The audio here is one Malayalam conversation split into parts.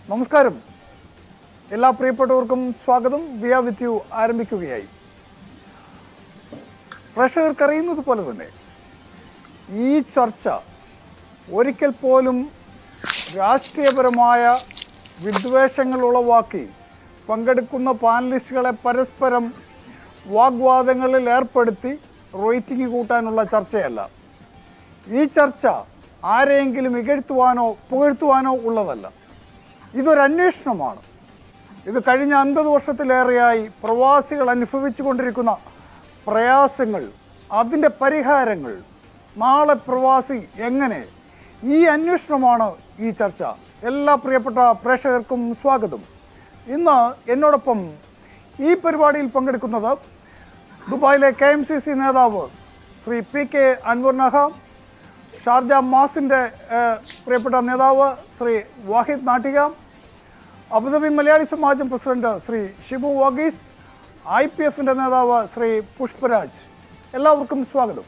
നമസ്കാരം, എല്ലാ പ്രിയപ്പെട്ടവർക്കും സ്വാഗതം. വി ആർ വിത്ത് യു ആരംഭിക്കുകയായി. പ്രേക്ഷകർക്കറിയുന്നത് പോലെ തന്നെ ഈ ചർച്ച ഒരിക്കൽ പോലും രാഷ്ട്രീയപരമായ വിദ്വേഷങ്ങൾ ഉളവാക്കി പങ്കെടുക്കുന്ന പാനലിസ്റ്റുകളെ പരസ്പരം വാഗ്വാദങ്ങളിൽ ഏർപ്പെടുത്തി റേറ്റിംഗ് കൂട്ടാനുള്ള ചർച്ചയല്ല. ഈ ചർച്ച ആരെയെങ്കിലും ഇകഴ്ത്തുവാനോ പുകഴ്ത്തുവാനോ ഉള്ളതല്ല. ഇതൊരു അന്വേഷണമാണ്. ഇത് കഴിഞ്ഞ 50 വർഷത്തിലേറെയായി പ്രവാസികൾ അനുഭവിച്ചു കൊണ്ടിരിക്കുന്ന പ്രയാസങ്ങൾ, അതിൻ്റെ പരിഹാരങ്ങൾ, നാളെ പ്രവാസി എങ്ങനെ, ഈ അന്വേഷണമാണ് ഈ ചർച്ച. എല്ലാ പ്രിയപ്പെട്ട പ്രേക്ഷകർക്കും സ്വാഗതം. ഇന്ന് എന്നോടൊപ്പം ഈ പരിപാടിയിൽ പങ്കെടുക്കുന്നത് ദുബായിലെ KMCC നേതാവ് ശ്രീ PK അൻവർ നഹ, ഷാർജ മാസിൻ്റെ പ്രിയപ്പെട്ട നേതാവ് ശ്രീ വാഹിദ് നാട്ടിക, അബുദാബി മലയാളി സമാജം പ്രസിഡന്റ് ശ്രീ ഷിബു വാഗീസ്, IPFൻ്റെ നേതാവ് ശ്രീ പുഷ്പരാജ്. എല്ലാവർക്കും സ്വാഗതം.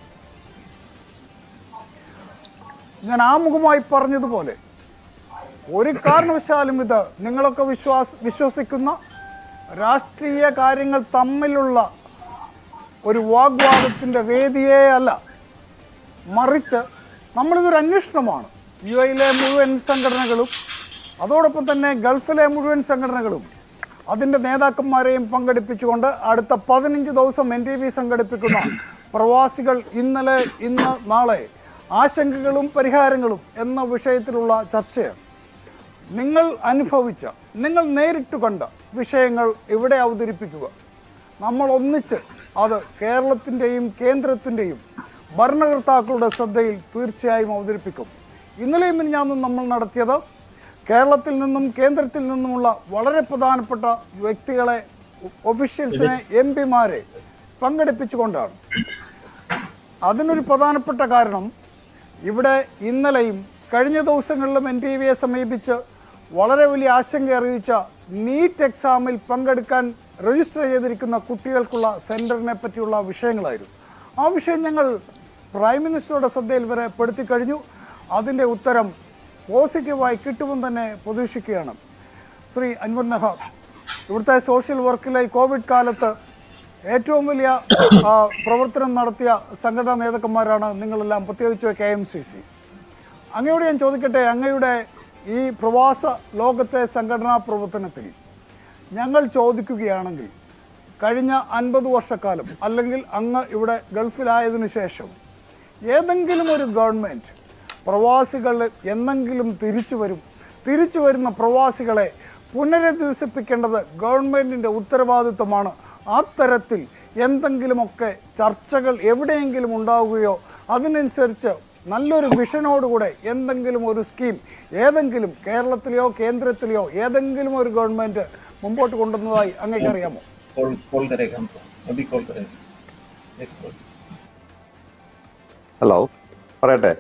ഞാൻ ആമുഖമായി പറഞ്ഞതുപോലെ ഒരു കാരണവശാലും ഇത് നിങ്ങളൊക്കെ വിശ്വസിക്കുന്ന രാഷ്ട്രീയ കാര്യങ്ങൾ തമ്മിലുള്ള ഒരു വാഗ്വാദത്തിൻ്റെ വേദിയേ അല്ല, മറിച്ച് നമ്മളിതൊരു അന്വേഷണമാണ്. UAE മുഴുവൻ സംഘടനകളും അതോടൊപ്പം തന്നെ ഗൾഫിലെ മുഴുവൻ സംഘടനകളും അതിൻ്റെ നേതാക്കന്മാരെയും പങ്കെടുപ്പിച്ചുകൊണ്ട് അടുത്ത 15 ദിവസം NTV സംഘടിപ്പിക്കുന്ന പ്രവാസികൾ ഇന്നലെ, ഇന്ന്, നാളെ ആശങ്കകളും പരിഹാരങ്ങളും എന്ന വിഷയത്തിലുള്ള ചർച്ചയാണ്. നിങ്ങൾ അനുഭവിച്ച, നിങ്ങൾ നേരിട്ട് കണ്ട വിഷയങ്ങൾ ഇവിടെ അവതരിപ്പിക്കുക. നമ്മൾ ഒന്നിച്ച് അത് കേരളത്തിൻ്റെയും കേന്ദ്രത്തിൻ്റെയും ഭരണകർത്താക്കളുടെ ശ്രദ്ധയിൽ തീർച്ചയായും അവതരിപ്പിക്കും. ഇന്നലെയും മിനിഞ്ഞാന്നും നമ്മൾ നടത്തിയത് കേരളത്തിൽ നിന്നും കേന്ദ്രത്തിൽ നിന്നുമുള്ള വളരെ പ്രധാനപ്പെട്ട വ്യക്തികളെ, ഒഫീഷ്യൽസിനെ, MP-മാരെ പങ്കെടുപ്പിച്ചുകൊണ്ടാണ്. അതിനൊരു പ്രധാനപ്പെട്ട കാരണം ഇവിടെ ഇന്നലെയും കഴിഞ്ഞ ദിവസങ്ങളിലും NTVയെ സമീപിച്ച് വളരെ വലിയ ആശങ്ക അറിയിച്ച നീറ്റ് എക്സാമിൽ പങ്കെടുക്കാൻ രജിസ്റ്റർ ചെയ്തിരിക്കുന്ന കുട്ടികൾക്കുള്ള സെൻറ്ററിനെ പറ്റിയുള്ള വിഷയങ്ങളായിരുന്നു. ആ വിഷയം ഞങ്ങൾ പ്രൈം മിനിസ്റ്ററുടെ ശ്രദ്ധയിൽ വരെ പെടുത്തി കഴിഞ്ഞു. അതിൻ്റെ ഉത്തരം പോസിറ്റീവായി കിട്ടുമെന്ന് തന്നെ പ്രതീക്ഷിക്കുകയാണ്. ശ്രീ അൻവർ നഹ, ഇവിടുത്തെ സോഷ്യൽ വർക്കിലെ കോവിഡ് കാലത്ത് ഏറ്റവും വലിയ പ്രവർത്തനം നടത്തിയ സംഘടനാ നേതാക്കന്മാരാണ് നിങ്ങളെല്ലാം, പ്രത്യേകിച്ച് KMCC. അങ്ങയോട് ഞാൻ ചോദിക്കട്ടെ, അങ്ങയുടെ ഈ പ്രവാസ ലോകത്തെ സംഘടനാ പ്രവർത്തനത്തിൽ ഞങ്ങൾ ചോദിക്കുകയാണെങ്കിൽ കഴിഞ്ഞ 50 വർഷക്കാലം അല്ലെങ്കിൽ അങ്ങ് ഇവിടെ ഗൾഫിലായതിനു ശേഷം ഏതെങ്കിലും ഒരു ഗവൺമെൻറ് പ്രവാസികൾ എന്നെങ്കിലും തിരിച്ചു വരുന്ന പ്രവാസികളെ പുനരധിവസിപ്പിക്കേണ്ടത് ഗവൺമെൻറ്റിൻ്റെ ഉത്തരവാദിത്വമാണ്. ആ തരത്തിൽ എന്തെങ്കിലുമൊക്കെ ചർച്ചകൾ എവിടെയെങ്കിലും ഉണ്ടാവുകയോ അതിനനുസരിച്ച് നല്ലൊരു വിഷനോടുകൂടെ എന്തെങ്കിലും ഒരു സ്കീം ഏതെങ്കിലും കേരളത്തിലെയോ കേന്ദ്രത്തിലെയോ ഏതെങ്കിലും ഒരു ഗവൺമെൻറ് മുമ്പോട്ട് കൊണ്ടുവന്നതായി അങ്ങേക്ക് അറിയാമോ? ഹലോ, പറയട്ടെ.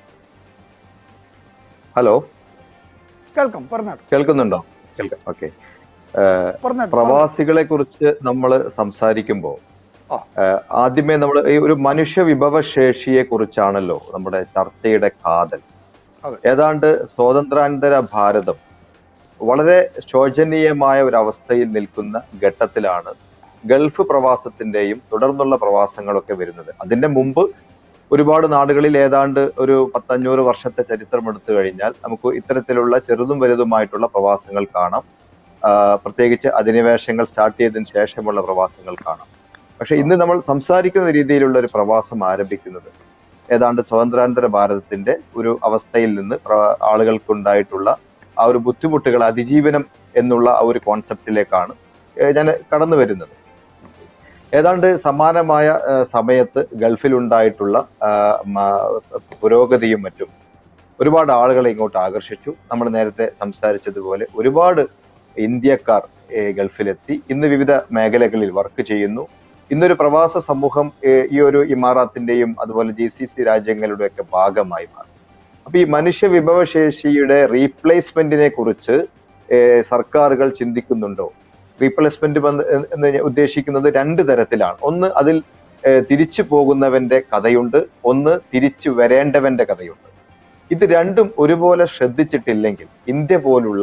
ഹലോ, കേൾക്കാം, പറഞ്ഞാട്ടെ. കേൾക്കുന്നുണ്ടോ? കേൾക്കാം. ഓക്കെ. പ്രവാസികളെ കുറിച്ച് നമ്മൾ സംസാരിക്കുമ്പോൾ ആദ്യമേ നമ്മൾ ഈ ഒരു മനുഷ്യ വിഭവശേഷിയെ കുറിച്ചാണല്ലോ നമ്മുടെ ചർച്ചയുടെ കാതൽ. ഏതാണ്ട് സ്വാതന്ത്ര്യാനന്തര ഭാരതം വളരെ ശോചനീയമായ ഒരു അവസ്ഥയിൽ നിൽക്കുന്ന ഘട്ടത്തിലാണ് ഗൾഫ് പ്രവാസത്തിന്റെയും തുടർന്നുള്ള പ്രവാസങ്ങളൊക്കെ വരുന്നത്. അതിന്റെ മുമ്പ് ഒരുപാട് നാടുകളിൽ ഏതാണ്ട് ഒരു 500 വർഷത്തെ ചരിത്രം എടുത്തു കഴിഞ്ഞാൽ നമുക്ക് ഇത്തരത്തിലുള്ള ചെറുതും വലുതുമായിട്ടുള്ള പ്രവാസങ്ങൾ കാണാം. പ്രത്യേകിച്ച് അധിനിവേശങ്ങൾ സ്റ്റാർട്ട് ചെയ്തതിനു ശേഷമുള്ള പ്രവാസങ്ങൾ കാണാം. പക്ഷെ ഇന്ന് നമ്മൾ സംസാരിക്കുന്ന രീതിയിലുള്ള ഒരു പ്രവാസം ആരംഭിക്കുന്നത് ഏതാണ്ട് സ്വാതന്ത്ര്യാനന്തര ഭാരതത്തിന്റെ ഒരു അവസ്ഥയിൽ നിന്ന് ആളുകൾക്കുണ്ടായിട്ടുള്ള ആ ഒരു ബുദ്ധിമുട്ടുകൾ അതിജീവനം എന്നുള്ള ആ ഒരു കോൺസെപ്റ്റിലേക്കാണ് ഞാൻ കടന്നു വരുന്നത്. ഏതാണ്ട് സമാനമായ സമയത്ത് ഗൾഫിലുണ്ടായിട്ടുള്ള പുരോഗതിയും മറ്റും ഒരുപാട് ആളുകളെ ഇങ്ങോട്ട് ആകർഷിച്ചു. നമ്മൾ നേരത്തെ സംസാരിച്ചതുപോലെ ഒരുപാട് ഇന്ത്യക്കാർ ഗൾഫിലെത്തി ഇന്ന് വിവിധ മേഖലകളിൽ വർക്ക് ചെയ്യുന്നു. ഇന്നൊരു പ്രവാസ സമൂഹം ഈ ഒരു ഇമാറാത്തിന്റെയും അതുപോലെ GCC രാജ്യങ്ങളുടെയൊക്കെ ഭാഗമായി മാറി. അപ്പൊ ഈ മനുഷ്യ വിഭവശേഷിയുടെ റീപ്ലേസ്മെന്റിനെ കുറിച്ച് സർക്കാരുകൾ ചിന്തിക്കുന്നുണ്ടോ? റീപ്ലേസ്മെന്റ് എന്ന് ഉദ്ദേശിക്കുന്നത് 2 തരത്തിലാണ്. ഒന്ന്, അതിൽ തിരിച്ചു പോകുന്നവന്റെ കഥയുണ്ട്, ഒന്ന് തിരിച്ചു വരേണ്ടവന്റെ കഥയുണ്ട്. ഇത് രണ്ടും ഒരുപോലെ ശ്രദ്ധിച്ചിട്ടില്ലെങ്കിൽ ഇന്ത്യ പോലുള്ള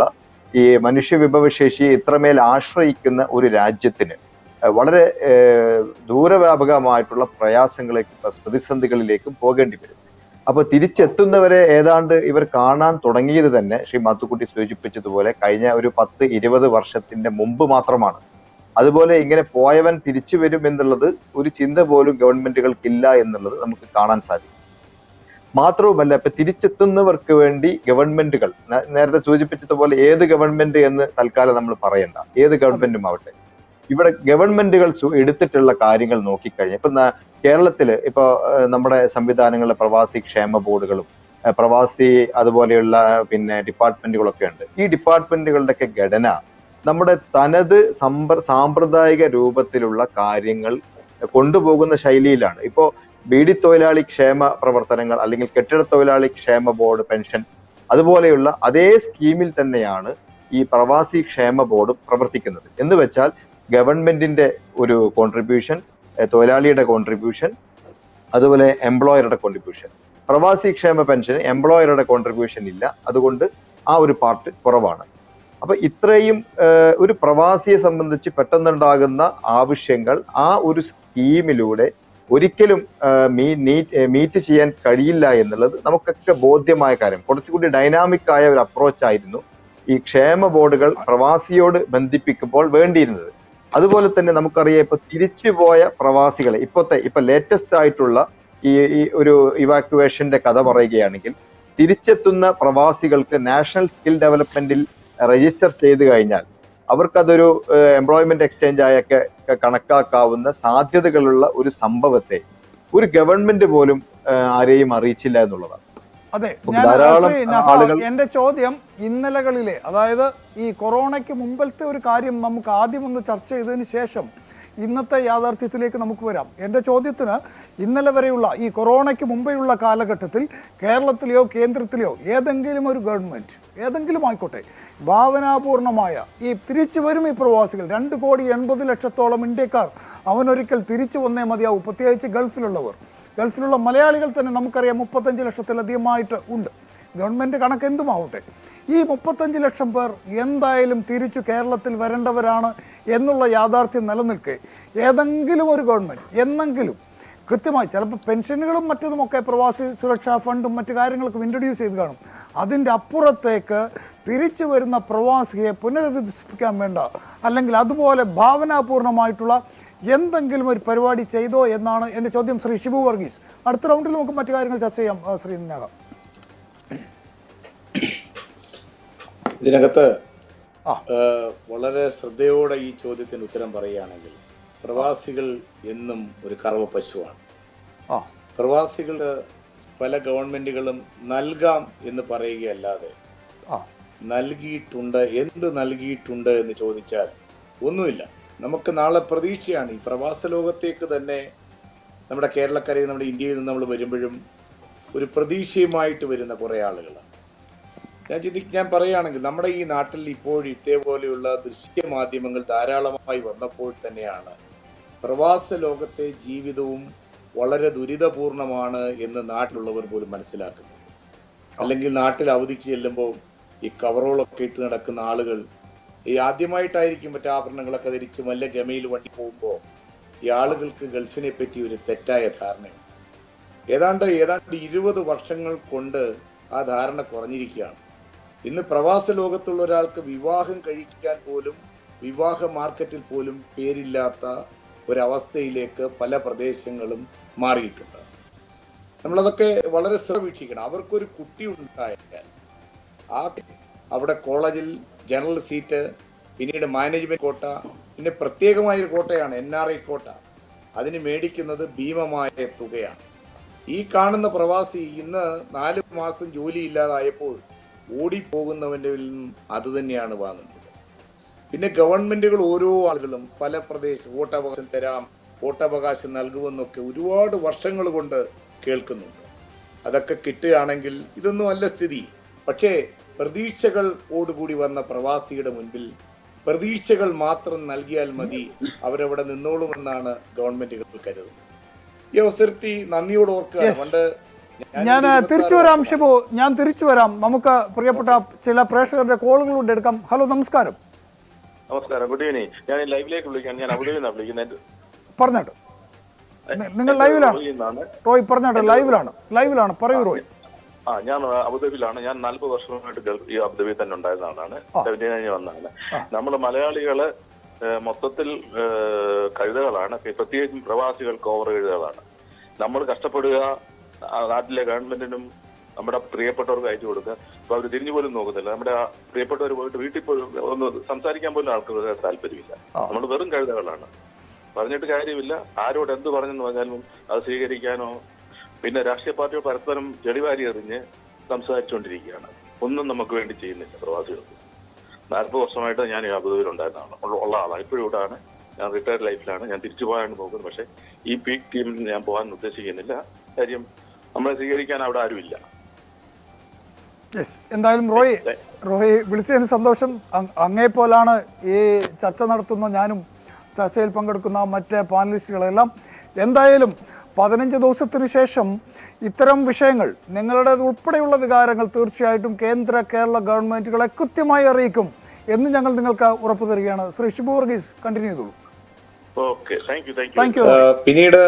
ഈ മനുഷ്യ വിഭവശേഷിയെ ഇത്രമേൽ ആശ്രയിക്കുന്ന ഒരു രാജ്യത്തിന് വളരെ ദൂരവ്യാപകമായിട്ടുള്ള പ്രയാസങ്ങളിലേക്കും പ്രതിസന്ധികളിലേക്കും പോകേണ്ടി വരും. അപ്പൊ തിരിച്ചെത്തുന്നവരെ ഏതാണ്ട് ഇവർ കാണാൻ തുടങ്ങിയത് തന്നെ ശ്രീ മാത്തുക്കുട്ടി സൂചിപ്പിച്ചതുപോലെ കഴിഞ്ഞ ഒരു 10-20 വർഷത്തിന്റെ മുമ്പ് മാത്രമാണ്. അതുപോലെ ഇങ്ങനെ പോയവൻ തിരിച്ചു വരും എന്നുള്ളത് ഒരു ചിന്ത പോലും ഗവൺമെന്റുകൾക്കില്ല എന്നുള്ളത് നമുക്ക് കാണാൻ സാധിക്കും. മാത്രവുമല്ല, ഇപ്പൊ തിരിച്ചെത്തുന്നവർക്ക് വേണ്ടി ഗവൺമെന്റുകൾ, നേരത്തെ സൂചിപ്പിച്ചതുപോലെ ഏത് ഗവൺമെന്റ് എന്ന് തൽക്കാലം നമ്മൾ പറയണ്ട, ഏത് ഗവൺമെന്റും ആവട്ടെ, ഇവിടെ ഗവൺമെന്റുകൾ എടുത്തിട്ടുള്ള കാര്യങ്ങൾ നോക്കിക്കഴിഞ്ഞാൽ ഇപ്പൊ കേരളത്തില് ഇപ്പൊ നമ്മുടെ സംവിധാനങ്ങളിലെ പ്രവാസി ക്ഷേമ ബോർഡുകളും പ്രവാസി അതുപോലെയുള്ള ഡിപ്പാർട്ട്മെന്റുകളൊക്കെ ഉണ്ട്. ഈ ഡിപ്പാർട്ട്മെന്റുകളുടെയൊക്കെ ഘടന നമ്മുടെ തനത് സാമ്പ്രദായിക രൂപത്തിലുള്ള കാര്യങ്ങൾ കൊണ്ടുപോകുന്ന ശൈലിയിലാണ്. ഇപ്പോ ബീഡി തൊഴിലാളി ക്ഷേമ പ്രവർത്തനങ്ങൾ അല്ലെങ്കിൽ കെട്ടിട തൊഴിലാളി ക്ഷേമ ബോർഡ് പെൻഷൻ അതുപോലെയുള്ള അതേ സ്കീമിൽ തന്നെയാണ് ഈ പ്രവാസി ക്ഷേമ ബോർഡ് പ്രവർത്തിക്കുന്നത്. എന്ന് വെച്ചാൽ ഗവൺമെന്റിന്റെ ഒരു കോൺട്രിബ്യൂഷൻ, തൊഴിലാളിയുടെ കോൺട്രിബ്യൂഷൻ, അതുപോലെ എംപ്ലോയറുടെ കോൺട്രിബ്യൂഷൻ. പ്രവാസി ക്ഷേമ പെൻഷന് എംപ്ലോയറുടെ കോൺട്രിബ്യൂഷൻ ഇല്ല, അതുകൊണ്ട് ആ ഒരു പാർട്ട് കുറവാണ്. അപ്പൊ ഇത്രയും ഒരു പ്രവാസിയെ സംബന്ധിച്ച് പെട്ടെന്നുണ്ടാകുന്ന ആവശ്യങ്ങൾ ആ ഒരു സ്കീമിലൂടെ ഒരിക്കലും മീറ്റ് ചെയ്യാൻ കഴിയില്ല എന്നുള്ളത് നമുക്കൊക്കെ ബോധ്യമായ കാര്യം. കുറച്ചുകൂടി ഡൈനാമിക് ആയ ഒരു അപ്രോച്ച് ആയിരുന്നു ഈ ക്ഷേമ ബോർഡുകൾ പ്രവാസിയോട് ബന്ധിപ്പിക്കുമ്പോൾ വേണ്ടിയിരുന്നത്. അതുപോലെ തന്നെ നമുക്കറിയാം, ഇപ്പൊ തിരിച്ചുപോയ പ്രവാസികളെ ഇപ്പൊ ലേറ്റസ്റ്റ് ആയിട്ടുള്ള ഈ ഒരു ഇവാക്യുവേഷന്റെ കഥ പറയുകയാണെങ്കിൽ, തിരിച്ചെത്തുന്ന പ്രവാസികൾക്ക് നാഷണൽ സ്കിൽ ഡെവലപ്മെന്റിൽ രജിസ്റ്റർ ചെയ്ത് കഴിഞ്ഞാൽ അവർക്കതൊരു എംപ്ലോയ്മെന്റ് എക്സ്ചേഞ്ച് ആയൊക്കെ കണക്കാക്കാവുന്ന സാധ്യതകളുള്ള ഒരു സംഭവത്തെ ഒരു ഗവൺമെന്റ് പോലും ആരെയും അറിയിച്ചില്ല എന്നുള്ളതാണ്. അതെ, ധാരാളം ആളുകൾ. എന്റെ ചോദ്യം ഇന്നലകളിലെ, അതായത് ഈ കൊറോണയ്ക്ക് മുമ്പത്തെ ഒരു കാര്യം നമുക്ക് ആദ്യം ഒന്ന് ചർച്ച ചെയ്തതിന് ശേഷം ഇന്നത്തെ യാഥാർത്ഥ്യത്തിലേക്ക് നമുക്ക് വരാം. എൻ്റെ ചോദ്യത്തിന്, ഇന്നലെ വരെയുള്ള ഈ കൊറോണയ്ക്ക് മുമ്പെയുള്ള കാലഘട്ടത്തിൽ കേരളത്തിലെയോ കേന്ദ്രത്തിലെയോ ഏതെങ്കിലും ഒരു ഗവൺമെൻറ്, ഏതെങ്കിലും ആയിക്കോട്ടെ, ഭാവനാപൂർണമായ ഈ തിരിച്ചു വരും ഈ പ്രവാസികൾ 2,80,00,000 ഇന്ത്യക്കാർ അവനൊരിക്കൽ തിരിച്ചു വന്നേ മതിയാവും. പ്രത്യേകിച്ച് ഗൾഫിലുള്ള മലയാളികൾ തന്നെ നമുക്കറിയാം 35 ലക്ഷത്തിലധികമായിട്ട് ഉണ്ട്. ഗവൺമെൻറ് കണക്ക് എന്തുമാവട്ടെ, ഈ 35 ലക്ഷം പേർ എന്തായാലും തിരിച്ചു കേരളത്തിൽ വരേണ്ടവരാണ് എന്നുള്ള യാഥാർത്ഥ്യം നിലനിൽക്കെ ഏതെങ്കിലും ഒരു ഗവൺമെൻറ് എന്നെങ്കിലും കൃത്യമായി, ചിലപ്പോൾ പെൻഷനുകളും മറ്റതുമൊക്കെ പ്രവാസി സുരക്ഷാ ഫണ്ടും മറ്റു കാര്യങ്ങൾക്കും ഇൻട്രൊഡ്യൂസ് ചെയ്ത് കാണും, അതിൻ്റെ അപ്പുറത്തേക്ക് തിരിച്ചു വരുന്ന പ്രവാസിയെ പുനരധിവസിപ്പിക്കാൻ വേണ്ട, അല്ലെങ്കിൽ അതുപോലെ ഭാവനാപൂർണമായിട്ടുള്ള എന്തെങ്കിലും ഒരു പരിപാടി ചെയ്തോ എന്നാണ് എൻ്റെ ചോദ്യം. ശ്രീ ഷിബു വർഗീസ്, അടുത്ത റൗണ്ടിൽ നമുക്ക് മറ്റു കാര്യങ്ങൾ ചർച്ച ചെയ്യാം. ശ്രീ നിന്നാകാം. ഇതിനകത്ത് വളരെ ശ്രദ്ധയോടെ ഈ ചോദ്യത്തിന് ഉത്തരം പറയുകയാണെങ്കിൽ, പ്രവാസികൾ എന്നും ഒരു കറവ പശുവാണ്. പ്രവാസികൾ പല ഗവൺമെന്റുകളും നൽകാം എന്ന് പറയുകയല്ലാതെ നൽകിയിട്ടുണ്ട്, എന്ത് നൽകിയിട്ടുണ്ട് എന്ന് ചോദിച്ചാൽ ഒന്നുമില്ല. നമുക്ക് നാളെ പ്രതീക്ഷയാണ്. ഈ പ്രവാസ ലോകത്തേക്ക് തന്നെ നമ്മുടെ കേരളക്കരയിൽ, നമ്മുടെ ഇന്ത്യയിൽ നിന്ന് നമ്മൾ വരുമ്പോഴും ഒരു പ്രതീക്ഷയുമായിട്ട് വരുന്ന കുറേ ആളുകളാണ്. ഞാൻ പറയുകയാണെങ്കിൽ, നമ്മുടെ ഈ നാട്ടിൽ ഇപ്പോൾ ഇതേപോലെയുള്ള ദൃശ്യമാധ്യമങ്ങൾ ധാരാളമായി വന്നപ്പോൾ തന്നെയാണ് പ്രവാസ ലോകത്തെ ജീവിതവും വളരെ ദുരിതപൂർണമാണ് എന്ന് നാട്ടിലുള്ളവർ പോലും മനസ്സിലാക്കുന്നത്. അല്ലെങ്കിൽ നാട്ടിൽ അവധിക്ക് ചെല്ലുമ്പോൾ ഈ കവറോളൊക്കെ ഇട്ട് നടക്കുന്ന ആളുകൾ, ഈ ആദ്യമായിട്ടായിരിക്കും മറ്റു ആഭരണങ്ങളൊക്കെ ധരിച്ച് വല്ല ഗമയിൽ വണ്ടി പോകുമ്പോൾ ഈ ആളുകൾക്ക് ഗൾഫിനെ പറ്റി ഒരു തെറ്റായ ധാരണയുണ്ട്. ഏതാണ്ട് 20 വർഷങ്ങൾ കൊണ്ട് ആ ധാരണ കുറഞ്ഞിരിക്കുകയാണ്. ഇന്ന് പ്രവാസ ലോകത്തുള്ള ഒരാൾക്ക് വിവാഹം കഴിക്കാൻ പോലും, വിവാഹ മാർക്കറ്റിൽ പോലും പേരില്ലാത്ത ഒരവസ്ഥയിലേക്ക് പല പ്രദേശങ്ങളും മാറിയിട്ടുണ്ട്. നമ്മളതൊക്കെ വളരെ ശ്രദ്ധീക്ഷിക്കണം. അവർക്കൊരു കുട്ടി ഉണ്ടായാൽ അവിടെ കോളേജിൽ ജനറൽ സീറ്റ്, പിന്നീട് മാനേജ്മെന്റ് കോട്ട, പിന്നെ പ്രത്യേകമായൊരു കോട്ടയാണ് NRI കോട്ട. അതിന് മേടിക്കുന്നത് ഭീമമായ തുകയാണ്. ഈ കാണുന്ന പ്രവാസി ഇന്ന് 4 മാസം ജോലിയില്ലാതായപ്പോൾ ഓടിപ്പോകുന്നവൻ്റെ അത് തന്നെയാണ് വാങ്ങുന്നത്. പിന്നെ ഗവൺമെന്റുകൾ ഓരോ ആളുകളും പല വോട്ടവകാശം തരാം, വോട്ടവകാശം നൽകുമെന്നൊക്കെ ഒരുപാട് വർഷങ്ങൾ കൊണ്ട് കേൾക്കുന്നുണ്ട്. അതൊക്കെ കിട്ടുകയാണെങ്കിൽ ഇതൊന്നും അല്ല സ്ഥിതി. പക്ഷേ പ്രതീക്ഷകളോടുകൂടി വന്ന പ്രവാസിയുടെ മുൻപിൽ പ്രതീക്ഷകൾ മാത്രം നൽകിയാൽ മതി, അവരവിടെ നിന്നോളുമെന്നാണ് ഗവൺമെന്റുകൾ കരുതുന്നത്. ഈ അവസരത്തിൽ നന്ദിയോട് ഓർക്കുകയാണ്. പണ്ട് ഞാൻ തിരിച്ചു വരാം ഷിബു, ഞാൻ തിരിച്ചു വരാം. നമുക്ക് പ്രിയപ്പെട്ട ചില പ്രേക്ഷകരുടെ കോളുകളുണ്ട്, എടുക്കാം. ഹലോ, നമസ്കാരം. നമസ്കാരം, ഗുഡ് ഈവനിങ്. ഞാൻ ലൈവിലേക്ക് വിളിക്കാൻ, ഞാൻ അബുദാബിയിൽ നിന്നാണ് വിളിക്കുന്നത്. പറഞ്ഞോട്ട്, നിങ്ങൾ ലൈവിലാണ് റോയ്? പറഞ്ഞോട്ടെ, ലൈവിലാണ് പറയൂ റോയ്. ഞാൻ അബുദാബിയിലാണ്. ഞാൻ 40 വർഷമായിട്ട് ഈ അബുദാബിയിൽ തന്നെ ഉണ്ടായിരുന്ന ആളാണ്. 79 വന്നതാണ്. നമ്മൾ മലയാളികള് മൊത്തത്തിൽ കഴുതകളാണ്, പ്രത്യേകിച്ചും പ്രവാസികൾക്ക് ഓവർ കഴുതകളാണ്. നമ്മൾ കഷ്ടപ്പെടുക, നാട്ടിലെ ഗവൺമെന്റിനും നമ്മുടെ പ്രിയപ്പെട്ടവർക്ക് അയച്ചു കൊടുക്കുക. അപ്പൊ അവർ തിരിഞ്ഞു പോലും നോക്കുന്നില്ല. നമ്മുടെ പ്രിയപ്പെട്ടവർ പോയിട്ട് വീട്ടിൽ പോലും ഒന്ന് സംസാരിക്കാൻ പോലും ആൾക്കാർക്ക് താല്പര്യമില്ല. നമ്മൾ വെറും കഴുതകളാണ്. പറഞ്ഞിട്ട് കാര്യമില്ല. ആരോട് എന്ത് പറഞ്ഞെന്ന് പറഞ്ഞാലും അത് സ്വീകരിക്കാനോ, പിന്നെ രാഷ്ട്രീയ പാർട്ടികൾ പരസ്പരം ചെളിവാരി എറിഞ്ഞ് സംസാരിച്ചുകൊണ്ടിരിക്കുകയാണ്. ഒന്നും നമുക്ക് വേണ്ടി ചെയ്യുന്നില്ല പ്രവാസികൾക്ക്. 40 വർഷമായിട്ട് ഞാൻ ഈ അബുദാബിയിൽ ഉള്ള ആളാണ്. ഇപ്പോഴും ഇവിടെയാണ്. ഞാൻ റിട്ടയർഡ് ലൈഫിലാണ്. ഞാൻ തിരിച്ചു പോകാനാണ് നോക്കുന്നത്. പക്ഷേ ഈ പീക്ക് ടീമിൽ ഞാൻ പോകാൻ ഉദ്ദേശിക്കുന്നില്ല. കാര്യം നമ്മളെ സ്വീകരിക്കാൻ അവിടെ ആരുമില്ല. എന്തായാലും റോയ് വിളിച്ചതിന് സന്തോഷം. അങ്ങേപ്പോലാണ് ഈ ചർച്ച നടത്തുന്ന ഞാനും ചർച്ചയിൽ പങ്കെടുക്കുന്ന മറ്റ് പാനലിസ്റ്റുകളെല്ലാം. എന്തായാലും 15 ദിവസത്തിന് ശേഷം ഇത്തരം വിഷയങ്ങൾ, നിങ്ങളുടെ ഉൾപ്പെടെയുള്ള വികാരങ്ങൾ തീർച്ചയായിട്ടും കേരള ഗവൺമെന്റുകളെ കൃത്യമായി അറിയിക്കും എന്ന് ഞങ്ങൾ നിങ്ങൾക്ക് ഉറപ്പു തരികയാണ്. ശ്രീ ഷിബു വർഗീസ്, കണ്ടിന്യൂ ചെയ്തോളൂ. Thank you. പിന്നീട്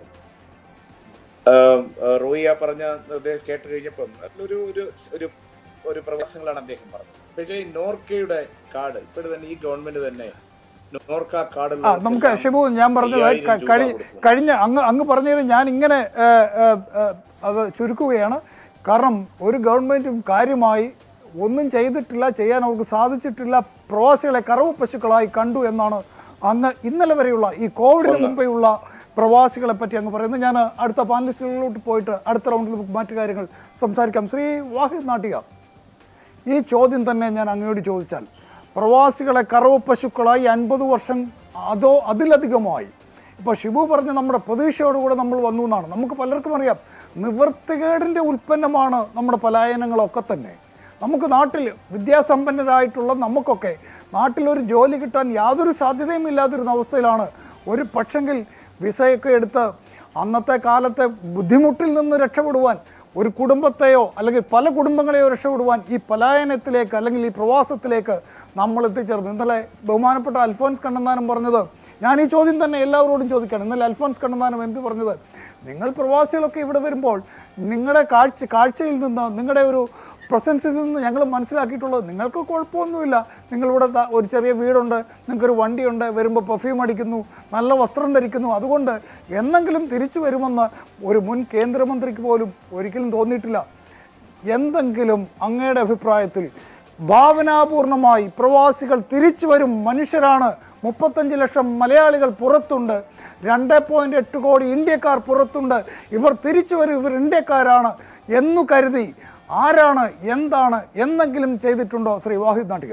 റോയിയ പറഞ്ഞ നിർദ്ദേശം കേട്ട് കഴിഞ്ഞപ്പം ഒരു പ്രവാസങ്ങളാണ് അദ്ദേഹം പറഞ്ഞത്. പക്ഷേ നോർക്കയുടെ കാർഡ് ഇപ്പോഴും തന്നെ ഈ ഗവൺമെന്റ് തന്നെ നോർക്ക കാർഡ് നമുക്ക് ഷിബു, ഞാൻ പറഞ്ഞത് കഴിഞ്ഞ അങ്ങ് പറഞ്ഞതിന് ഞാൻ ഇങ്ങനെ അത് ചുരുക്കുകയാണ്. കാരണം ഒരു ഗവൺമെന്റും കാര്യമായി ഒന്നും ചെയ്തിട്ടില്ല, ചെയ്യാൻ അവർക്ക് സാധിച്ചിട്ടില്ല. പ്രവാസികളെ കറവ പശുക്കളായി കണ്ടു എന്നാണ് അങ്ങ് ഇന്നലെ വരെയുള്ള ഈ കോവിഡിന് മുമ്പെയുള്ള പ്രവാസികളെ പറ്റി അങ്ങ് പറയുന്നത്. ഞാൻ അടുത്ത പാനലിസ്റ്റുകളിലോട്ട് പോയിട്ട് അടുത്ത റൗണ്ടിൽ നമുക്ക് മറ്റു കാര്യങ്ങൾ സംസാരിക്കാം. ശ്രീ വാഹിദ് നാട്ടിക, ഈ ചോദ്യം തന്നെ ഞാൻ അങ്ങയോട് ചോദിച്ചാൽ, പ്രവാസികളെ കറവ പശുക്കളായി 50 വർഷം അതോ അതിലധികമായി, ഇപ്പോൾ ഷിബു പറഞ്ഞ നമ്മുടെ പ്രതീക്ഷയോടുകൂടെ നമ്മൾ വന്നു എന്നാണ്. നമുക്ക് പലർക്കും അറിയാം, നിവൃത്തികേടിൻ്റെ ഉൽപ്പന്നമാണ് നമ്മുടെ പലായനങ്ങളൊക്കെ തന്നെ. നമുക്ക് നാട്ടിൽ വിദ്യാസമ്പന്നരായിട്ടുള്ള നമുക്കൊക്കെ നാട്ടിലൊരു ജോലി കിട്ടാൻ യാതൊരു സാധ്യതയും ഇല്ലാതിരുന്ന അവസ്ഥയിലാണ്. ഒരു പക്ഷെങ്കിൽ വിസയൊക്കെ എടുത്ത് അന്നത്തെ കാലത്തെ ബുദ്ധിമുട്ടിൽ നിന്ന് രക്ഷപ്പെടുവാൻ ഒരു കുടുംബത്തെയോ അല്ലെങ്കിൽ പല കുടുംബങ്ങളെയോ രക്ഷപ്പെടുവാൻ ഈ പലായനത്തിലേക്ക് അല്ലെങ്കിൽ ഈ പ്രവാസത്തിലേക്ക് നമ്മൾ എത്തിച്ചേർന്നു. ഇന്നലെ ബഹുമാനപ്പെട്ട അൽഫോൻസ് കണ്ണന്താനം പറഞ്ഞത്, ഞാൻ ഈ ചോദ്യം തന്നെ എല്ലാവരോടും ചോദിക്കുകയാണ്. ഇന്നലെ അൽഫോൻസ് കണ്ണന്താനം MP പറഞ്ഞത്, നിങ്ങൾ പ്രവാസികളൊക്കെ ഇവിടെ വരുമ്പോൾ നിങ്ങളുടെ കാഴ്ചയിൽ നിന്ന്, നിങ്ങളുടെ ഒരു പ്രസൻസിൽ നിന്ന് ഞങ്ങൾ മനസ്സിലാക്കിയിട്ടുള്ളത്, നിങ്ങൾക്ക് കുഴപ്പമൊന്നുമില്ല, നിങ്ങളിവിടെ ഒരു ചെറിയ വീടുണ്ട്, നിങ്ങൾക്കൊരു വണ്ടിയുണ്ട്, വരുമ്പോൾ പെർഫ്യൂം അടിക്കുന്നു, നല്ല വസ്ത്രം ധരിക്കുന്നു, അതുകൊണ്ട് എന്നെങ്കിലും തിരിച്ചു വരുമെന്ന് ഒരു മുൻ കേന്ദ്രമന്ത്രിക്ക് പോലും ഒരിക്കലും തോന്നിയിട്ടില്ല. എന്തെങ്കിലും അങ്ങയുടെ അഭിപ്രായത്തിൽ ഭാവനാപൂർണമായി പ്രവാസികൾ തിരിച്ചു വരും മനുഷ്യരാണ്, 35 ലക്ഷം മലയാളികൾ പുറത്തുണ്ട്, 2.8 കോടി ഇന്ത്യക്കാർ പുറത്തുണ്ട്, ഇവർ തിരിച്ചു വരും, ഇവർ ഇന്ത്യക്കാരാണ് എന്നു കരുതി ആരാണ്, എന്താണ്, എന്തെങ്കിലും ചെയ്തിട്ടുണ്ടോ ശ്രീ വാഹിദ് നാട്ടിക?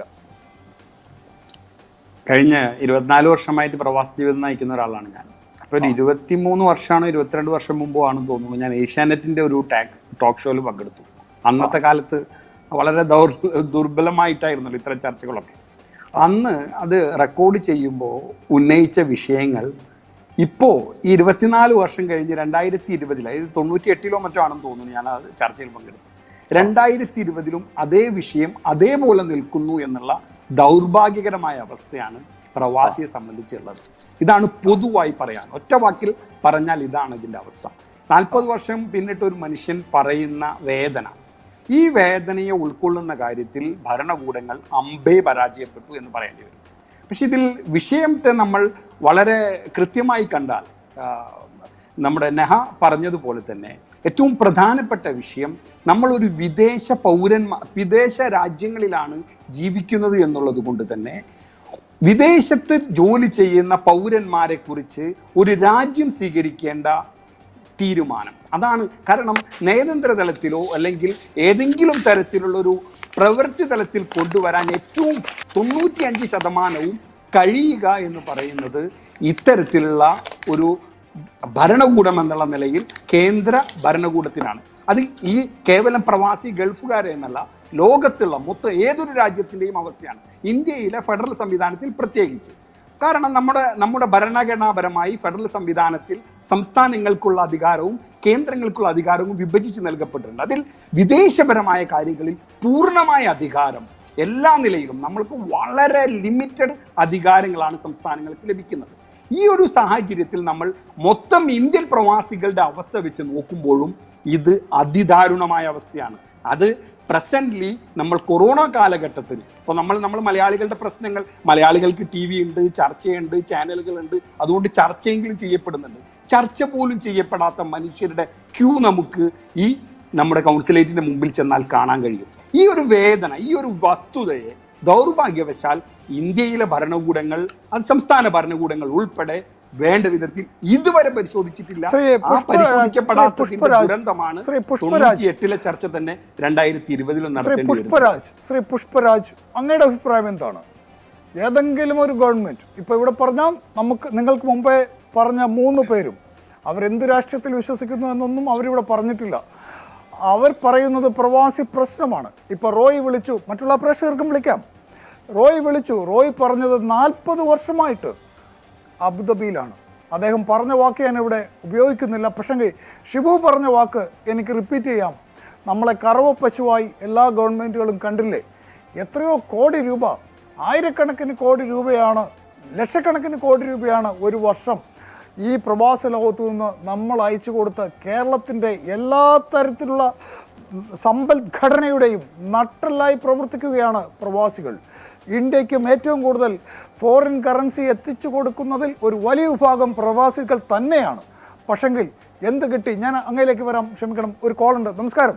കഴിഞ്ഞ 24 വർഷമായിട്ട് പ്രവാസ ജീവിതം നയിക്കുന്ന ഒരാളാണ് ഞാൻ. അപ്പോൾ ഒരു 23 വർഷമാണോ 22 വർഷം മുമ്പോ ആണെന്ന് തോന്നുന്നു, ഞാൻ ഏഷ്യാനെറ്റിൻ്റെ ഒരു ടോക്ക് ഷോയിൽ പങ്കെടുത്തു. അന്നത്തെ കാലത്ത് വളരെ ദുർബലമായിട്ടായിരുന്നല്ലോ ഇത്തരം ചർച്ചകളൊക്കെ. അന്ന് അത് റെക്കോർഡ് ചെയ്യുമ്പോൾ ഉന്നയിച്ച വിഷയങ്ങൾ ഇപ്പോൾ ഈ 24 വർഷം കഴിഞ്ഞ് 2020, അതായത് 98 മറ്റോ ആണെന്ന് തോന്നുന്നു ഞാൻ ആ ചർച്ചയിൽ പങ്കെടുത്തു. 2020 അതേ വിഷയം അതേപോലെ നിൽക്കുന്നു എന്നുള്ള ദൗർഭാഗ്യകരമായ അവസ്ഥയാണ് പ്രവാസിയെ സംബന്ധിച്ചുള്ളത്. ഇതാണ് പൊതുവായി പറയാൻ, ഒറ്റ വാക്കിൽ പറഞ്ഞാൽ ഇതാണ് ഇതിൻ്റെ അവസ്ഥ. 40 വർഷം പിന്നിട്ട് ഒരു മനുഷ്യൻ പറയുന്ന വേദന, ഈ വേദനയെ ഉൾക്കൊള്ളുന്ന കാര്യത്തിൽ ഭരണകൂടങ്ങൾ അമ്പേ പരാജയപ്പെട്ടു എന്ന് പറയേണ്ടി വരും. പക്ഷെ ഇതിൽ വിഷയത്തെ നമ്മൾ വളരെ കൃത്യമായി കണ്ടാൽ, നമ്മുടെ നെഹ പറഞ്ഞതുപോലെ തന്നെ ഏറ്റവും പ്രധാനപ്പെട്ട വിഷയം, നമ്മളൊരു വിദേശ രാജ്യങ്ങളിലാണ് ജീവിക്കുന്നത് എന്നുള്ളത് കൊണ്ട് തന്നെ വിദേശത്ത് ജോലി ചെയ്യുന്ന പൗരന്മാരെ കുറിച്ച് ഒരു രാജ്യം സ്വീകരിക്കേണ്ട തീരുമാനം അതാണ്. കാരണം നയതന്ത്ര തലത്തിലോ അല്ലെങ്കിൽ ഏതെങ്കിലും തരത്തിലുള്ളൊരു പ്രവൃത്തി തലത്തിൽ കൊണ്ടുവരാൻ ഏറ്റവും 95% കഴിയുക എന്ന് പറയുന്നത് ഇത്തരത്തിലുള്ള ഒരു ഭരണകൂടം എന്നുള്ള നിലയിൽ കേന്ദ്ര ഭരണകൂടത്തിനാണ്. അത് ഈ കേവലം പ്രവാസി ഗൾഫുകാരെ എന്നല്ല, ലോകത്തുള്ള മൊത്തം ഏതൊരു രാജ്യത്തിൻ്റെയും അവസ്ഥയാണ്. ഇന്ത്യയിലെ ഫെഡറൽ സംവിധാനത്തിൽ പ്രത്യേകിച്ച് കാരണം നമ്മുടെ ഭരണഘടനാപരമായി ഫെഡറൽ സംവിധാനത്തിൽ സംസ്ഥാനങ്ങൾക്കുള്ള അധികാരവും കേന്ദ്രങ്ങൾക്കുള്ള അധികാരവും വിഭജിച്ച് നൽകപ്പെട്ടിട്ടുണ്ട്. അതിൽ വിദേശപരമായ കാര്യങ്ങളിൽ പൂർണ്ണമായ അധികാരം എല്ലാ നിലയിലും നമ്മൾക്ക് വളരെ ലിമിറ്റഡ് അധികാരങ്ങളാണ് സംസ്ഥാനങ്ങൾക്ക് ലഭിക്കുന്നത്. ഈ ഒരു സാഹചര്യത്തിൽ നമ്മൾ മൊത്തം ഇന്ത്യൻ പ്രവാസികളുടെ അവസ്ഥ വെച്ച് നോക്കുമ്പോഴും ഇത് അതിദാരുണമായ അവസ്ഥയാണ്. അത് പ്രസന്റ്ലി നമ്മൾ കൊറോണ കാലഘട്ടത്തിൽ ഇപ്പോൾ നമ്മൾ മലയാളികളുടെ പ്രശ്നങ്ങൾ, മലയാളികൾക്ക് TV ഉണ്ട്, ചർച്ചയുണ്ട്, ചാനലുകളുണ്ട്, അതുകൊണ്ട് ചർച്ചയെങ്കിലും ചെയ്യപ്പെടുന്നുണ്ട്. ചർച്ച പോലും ചെയ്യപ്പെടാത്ത മനുഷ്യരുടെ ക്യൂ നമുക്ക് ഈ നമ്മുടെ കൗൺസിലേറ്റിന്റെ മുമ്പിൽ ചെന്നാൽ കാണാൻ കഴിയും. ഈ ഒരു വേദന, ഈ ഒരു വസ്തുതയെ ദൗർഭാഗ്യവശാൽ ഇന്ത്യയിലെ ഭരണകൂടങ്ങൾ, അത് സംസ്ഥാന ഭരണകൂടങ്ങൾ ഉൾപ്പെടെ വേണ്ട വിധത്തിൽ ഇതുവരെ പരിശോധിച്ചിട്ടില്ല. ആ പരിശോധിക്കപ്പെടാത്തതിന്റെ ദുരന്തമാണ് 98-ലെ ചർച്ച തന്നെ 2020 നടത്തേണ്ടി വരുന്നത്. ശ്രീ പുഷ്പരാജ്, അങ്ങയുടെ അഭിപ്രായം എന്താണ്? ഏതെങ്കിലും ഒരു ഗവൺമെന്റ് ഇപ്പൊ ഇവിടെ പറഞ്ഞാൽ നിങ്ങൾക്ക് മുമ്പേ പറഞ്ഞ 3 പേരും അവരെന്ത് രാഷ്ട്രീയത്തിൽ വിശ്വസിക്കുന്നു എന്നൊന്നും അവരിവിടെ പറഞ്ഞിട്ടില്ല. അവർ പറയുന്നത് പ്രവാസി പ്രശ്നമാണ്. ഇപ്പൊ റോയ് വിളിച്ചു, മറ്റുള്ള പ്രേക്ഷകർക്കും വിളിക്കാം. റോയ് വിളിച്ചു, റോയ് പറഞ്ഞത് 40 വർഷമായിട്ട് അബുദാബിയിലാണ്. അദ്ദേഹം പറഞ്ഞ വാക്ക് ഞാൻ ഇവിടെ ഉപയോഗിക്കുന്നില്ല. പക്ഷേ ഷിബു പറഞ്ഞ വാക്ക് എനിക്ക് റിപ്പീറ്റ് ചെയ്യാം. നമ്മളെ കറവ പശുവായി എല്ലാ ഗവൺമെൻറ്റുകളും കണ്ടില്ലേ? എത്രയോ കോടി രൂപ, ആയിരക്കണക്കിന് കോടി രൂപയാണ്, ലക്ഷക്കണക്കിന് കോടി രൂപയാണ് ഒരു വർഷം ഈ പ്രവാസ ലോകത്തു നിന്ന് നമ്മൾ അയച്ചു കൊടുത്ത കേരളത്തിൻ്റെ എല്ലാ തരത്തിലുള്ള സമ്പദ്ഘടനയുടെയും നട്ടെല്ലായി പ്രവർത്തിക്കുകയാണ് പ്രവാസികൾ. ഇന്ത്യക്കും ഏറ്റവും കൂടുതൽ ഫോറിൻ കറൻസി എത്തിച്ചു കൊടുക്കുന്നതിൽ ഒരു വലിയ വിഭാഗം പ്രവാസികൾ തന്നെയാണ്. പക്ഷെങ്കിൽ എന്ത് കിട്ടി? ഞാൻ അങ്ങയിലേക്ക് വരാം, ക്ഷമിക്കണം, ഒരു കോളുണ്ട്. നമസ്കാരം.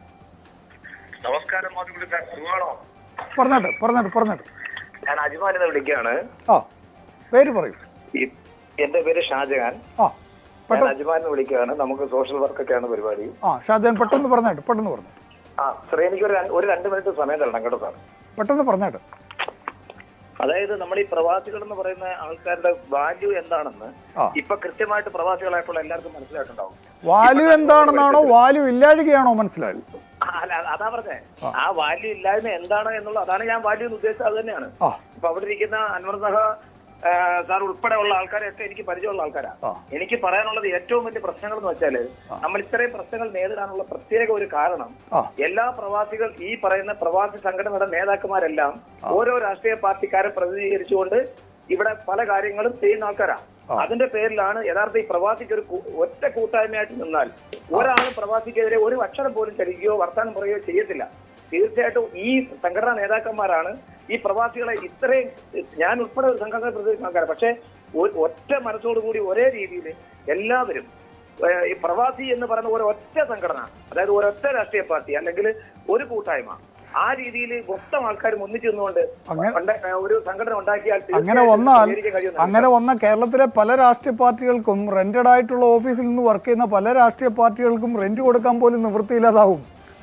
പറഞ്ഞിട്ട് ഞാൻ അജ്മാനിന്ന് വിളിക്കുകയാണ്. പേര് പറയൂ. എന്റെ പേര് ഷാജഹാൻ. അജ്മാനിന്ന് വിളിക്കുകയാണ്. നമുക്ക് സോഷ്യൽ വർക്കൊക്കെയാണ് പരിപാടി. ഷാജഹാൻ, പെട്ടെന്ന് പറഞ്ഞു. സാർ, എനിക്ക് ഒരു 2 മിനിറ്റ് സമയം തരണം കേട്ടോ സാർ. പെട്ടെന്ന് പറഞ്ഞിട്ട്. അതായത് നമ്മൾ ഈ പ്രവാസികൾ എന്ന് പറയുന്ന ആൾക്കാരുടെ വാല്യൂ എന്താണെന്ന് ഇപ്പൊ കൃത്യമായിട്ട് പ്രവാസികളായപ്പോൾ എല്ലാവർക്കും മനസ്സിലായിട്ടുണ്ടാവും. വാല്യൂ എന്താണെന്നാണോ വാല്യൂ ഇല്ലാഴികയാണോ മനസ്സിലായത്? അതാ പറഞ്ഞേ, ആ വാല്യൂ ഇല്ലായ്മ എന്താണ് എന്നുള്ള, അതാണ് ഞാൻ വാല്യൂ എന്ന് ഉദ്ദേശിച്ചത്. അത് തന്നെയാണ്. ഇപ്പൊ അവിടെ ഇരിക്കുന്ന അൻവർ സഹ സാർ ഉൾപ്പെടെയുള്ള ആൾക്കാരെയൊക്കെ എനിക്ക് പരിചയമുള്ള ആൾക്കാരാണ്. എനിക്ക് പറയാനുള്ളത് ഏറ്റവും വലിയ പ്രശ്നങ്ങൾ എന്ന് വെച്ചാല്, നമ്മൾ ഇത്രയും പ്രശ്നങ്ങൾ നേരിടാനുള്ള പ്രത്യേക ഒരു കാരണം, എല്ലാ പ്രവാസികൾ, ഈ പറയുന്ന പ്രവാസി സംഘടനയുടെ നേതാക്കന്മാരെല്ലാം ഓരോ രാഷ്ട്രീയ പാർട്ടിക്കാരെ പ്രതിനിധീകരിച്ചുകൊണ്ട് ഇവിടെ പല കാര്യങ്ങളും ചെയ്യുന്ന ആൾക്കാരാണ്. അതിന്റെ പേരിലാണ് യഥാർത്ഥ ഈ പ്രവാസിക്ക് ഒരു ഒറ്റ കൂട്ടായ്മയായിട്ട് നിന്നാൽ ഒരാളും പ്രവാസിക്കെതിരെ ഒരു അക്ഷരം പോലും ചലിക്കുകയോ വർത്താനം പറയുകയോ ചെയ്യത്തില്ല. തീർച്ചയായിട്ടും ഈ സംഘടനാ നേതാക്കന്മാരാണ് ഈ പ്രവാസികളെ ഇത്രയും, ഞാൻ ഉൾപ്പെടെ ഒരു സംഘടന പ്രതിനിധിക്കുന്ന ആൾക്കാരാണ്. പക്ഷെ ഒറ്റ മനസ്സോടുകൂടി ഒരേ രീതിയിൽ എല്ലാവരും ഈ പ്രവാസി എന്ന് പറയുന്ന ഒരൊറ്റ സംഘടന, അതായത് ഒരൊറ്റ രാഷ്ട്രീയ പാർട്ടി അല്ലെങ്കിൽ ഒരു കൂട്ടായ്മ, ആ രീതിയിൽ മൊത്തം ആൾക്കാരും ഒന്നിച്ചു നിന്നുകൊണ്ട് ഒരു സംഘടന ഉണ്ടാക്കിയാൽ അങ്ങനെ വന്ന കേരളത്തിലെ പല രാഷ്ട്രീയ പാർട്ടികൾക്കും റെന്റഡ് ആയിട്ടുള്ള ഓഫീസിൽ നിന്ന് വർക്ക് ചെയ്യുന്ന പല രാഷ്ട്രീയ പാർട്ടികൾക്കും റെന്റ് കൊടുക്കാൻ പോലും നിവൃത്തിയില്ലാതാവും.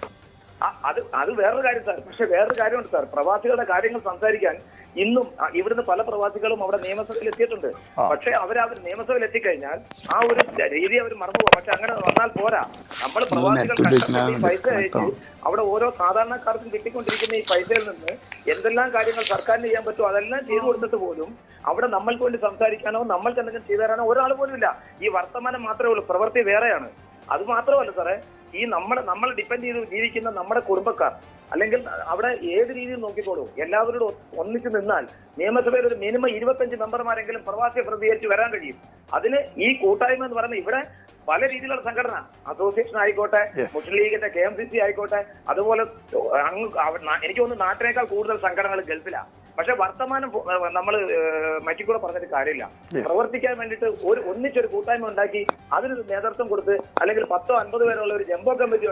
അത് വേറൊരു കാര്യം സാർ. പക്ഷെ വേറൊരു കാര്യമുണ്ട് സാർ, പ്രവാസികളുടെ കാര്യങ്ങൾ സംസാരിക്കാൻ ഇന്നും ഇവിടുന്ന് പല പ്രവാസികളും അവിടെ നിയമസഭയിൽ എത്തിയിട്ടുണ്ട്. പക്ഷെ അവർ നിയമസഭയിൽ എത്തിക്കഴിഞ്ഞാൽ ആ ഒരു രീതി അവർ മറന്നുപോകും. പക്ഷെ അങ്ങനെ വന്നാൽ പോരാ. നമ്മൾ പ്രവാസികൾ പൈസ അയച്ച് അവിടെ ഓരോ സാധാരണക്കാർക്കും കിട്ടിക്കൊണ്ടിരിക്കുന്ന ഈ പൈസയിൽ നിന്ന് എന്തെല്ലാം കാര്യങ്ങൾ സർക്കാരിന് ചെയ്യാൻ പറ്റുമോ അതെല്ലാം ചെയ്തു കൊടുത്തിട്ട് പോലും അവിടെ നമ്മൾക്ക് വേണ്ടി സംസാരിക്കാനോ നമ്മൾക്ക് എന്തെങ്കിലും ചെയ്തു തരാനോ ഒരാൾ പോലും ഇല്ല. ഈ വർത്തമാനം മാത്രമേ ഉള്ളൂ, പ്രവൃത്തി വേറെയാണ്. അത് മാത്രമല്ല സാറേ, ഈ നമ്മൾ ഡിപ്പെൻഡ് ചെയ്ത് ജീവിക്കുന്ന നമ്മുടെ കുടുംബക്കാർ അല്ലെങ്കിൽ അവിടെ ഏത് രീതിയിൽ നോക്കിക്കോളൂ, എല്ലാവരോടും ഒന്നിച്ചു നിന്നാൽ നിയമസഭയിൽ ഒരു മിനിമം 25 മെമ്പർമാരെങ്കിലും പ്രവാസിയെ പ്രതികരിച്ച് വരാൻ കഴിയും. അതിന് ഈ കൂട്ടായ്മ എന്ന് പറയുന്നത് ഇവിടെ പല രീതിയിലുള്ള സംഘടന, അസോസിയേഷൻ ആയിക്കോട്ടെ, മുസ്ലിം ലീഗിന്റെ KMCC ആയിക്കോട്ടെ, അതുപോലെ എനിക്ക് തോന്നുന്നു നാട്ടിനേക്കാൾ കൂടുതൽ സംഘടനകൾ ഗൾഫിലാണ്. പക്ഷെ വർത്തമാനം നമ്മൾ മറ്റിക്കൂടെ പറഞ്ഞിട്ട് കാര്യമില്ല. പ്രവർത്തിക്കാൻ വേണ്ടിയിട്ട് ഒന്നിച്ചൊരു കൂട്ടായ്മ ഉണ്ടാക്കി അതിനൊരു നേതൃത്വം കൊടുത്ത് അല്ലെങ്കിൽ 10-50 പേരുള്ള ഒരു ജംബോ കമ്മിറ്റി.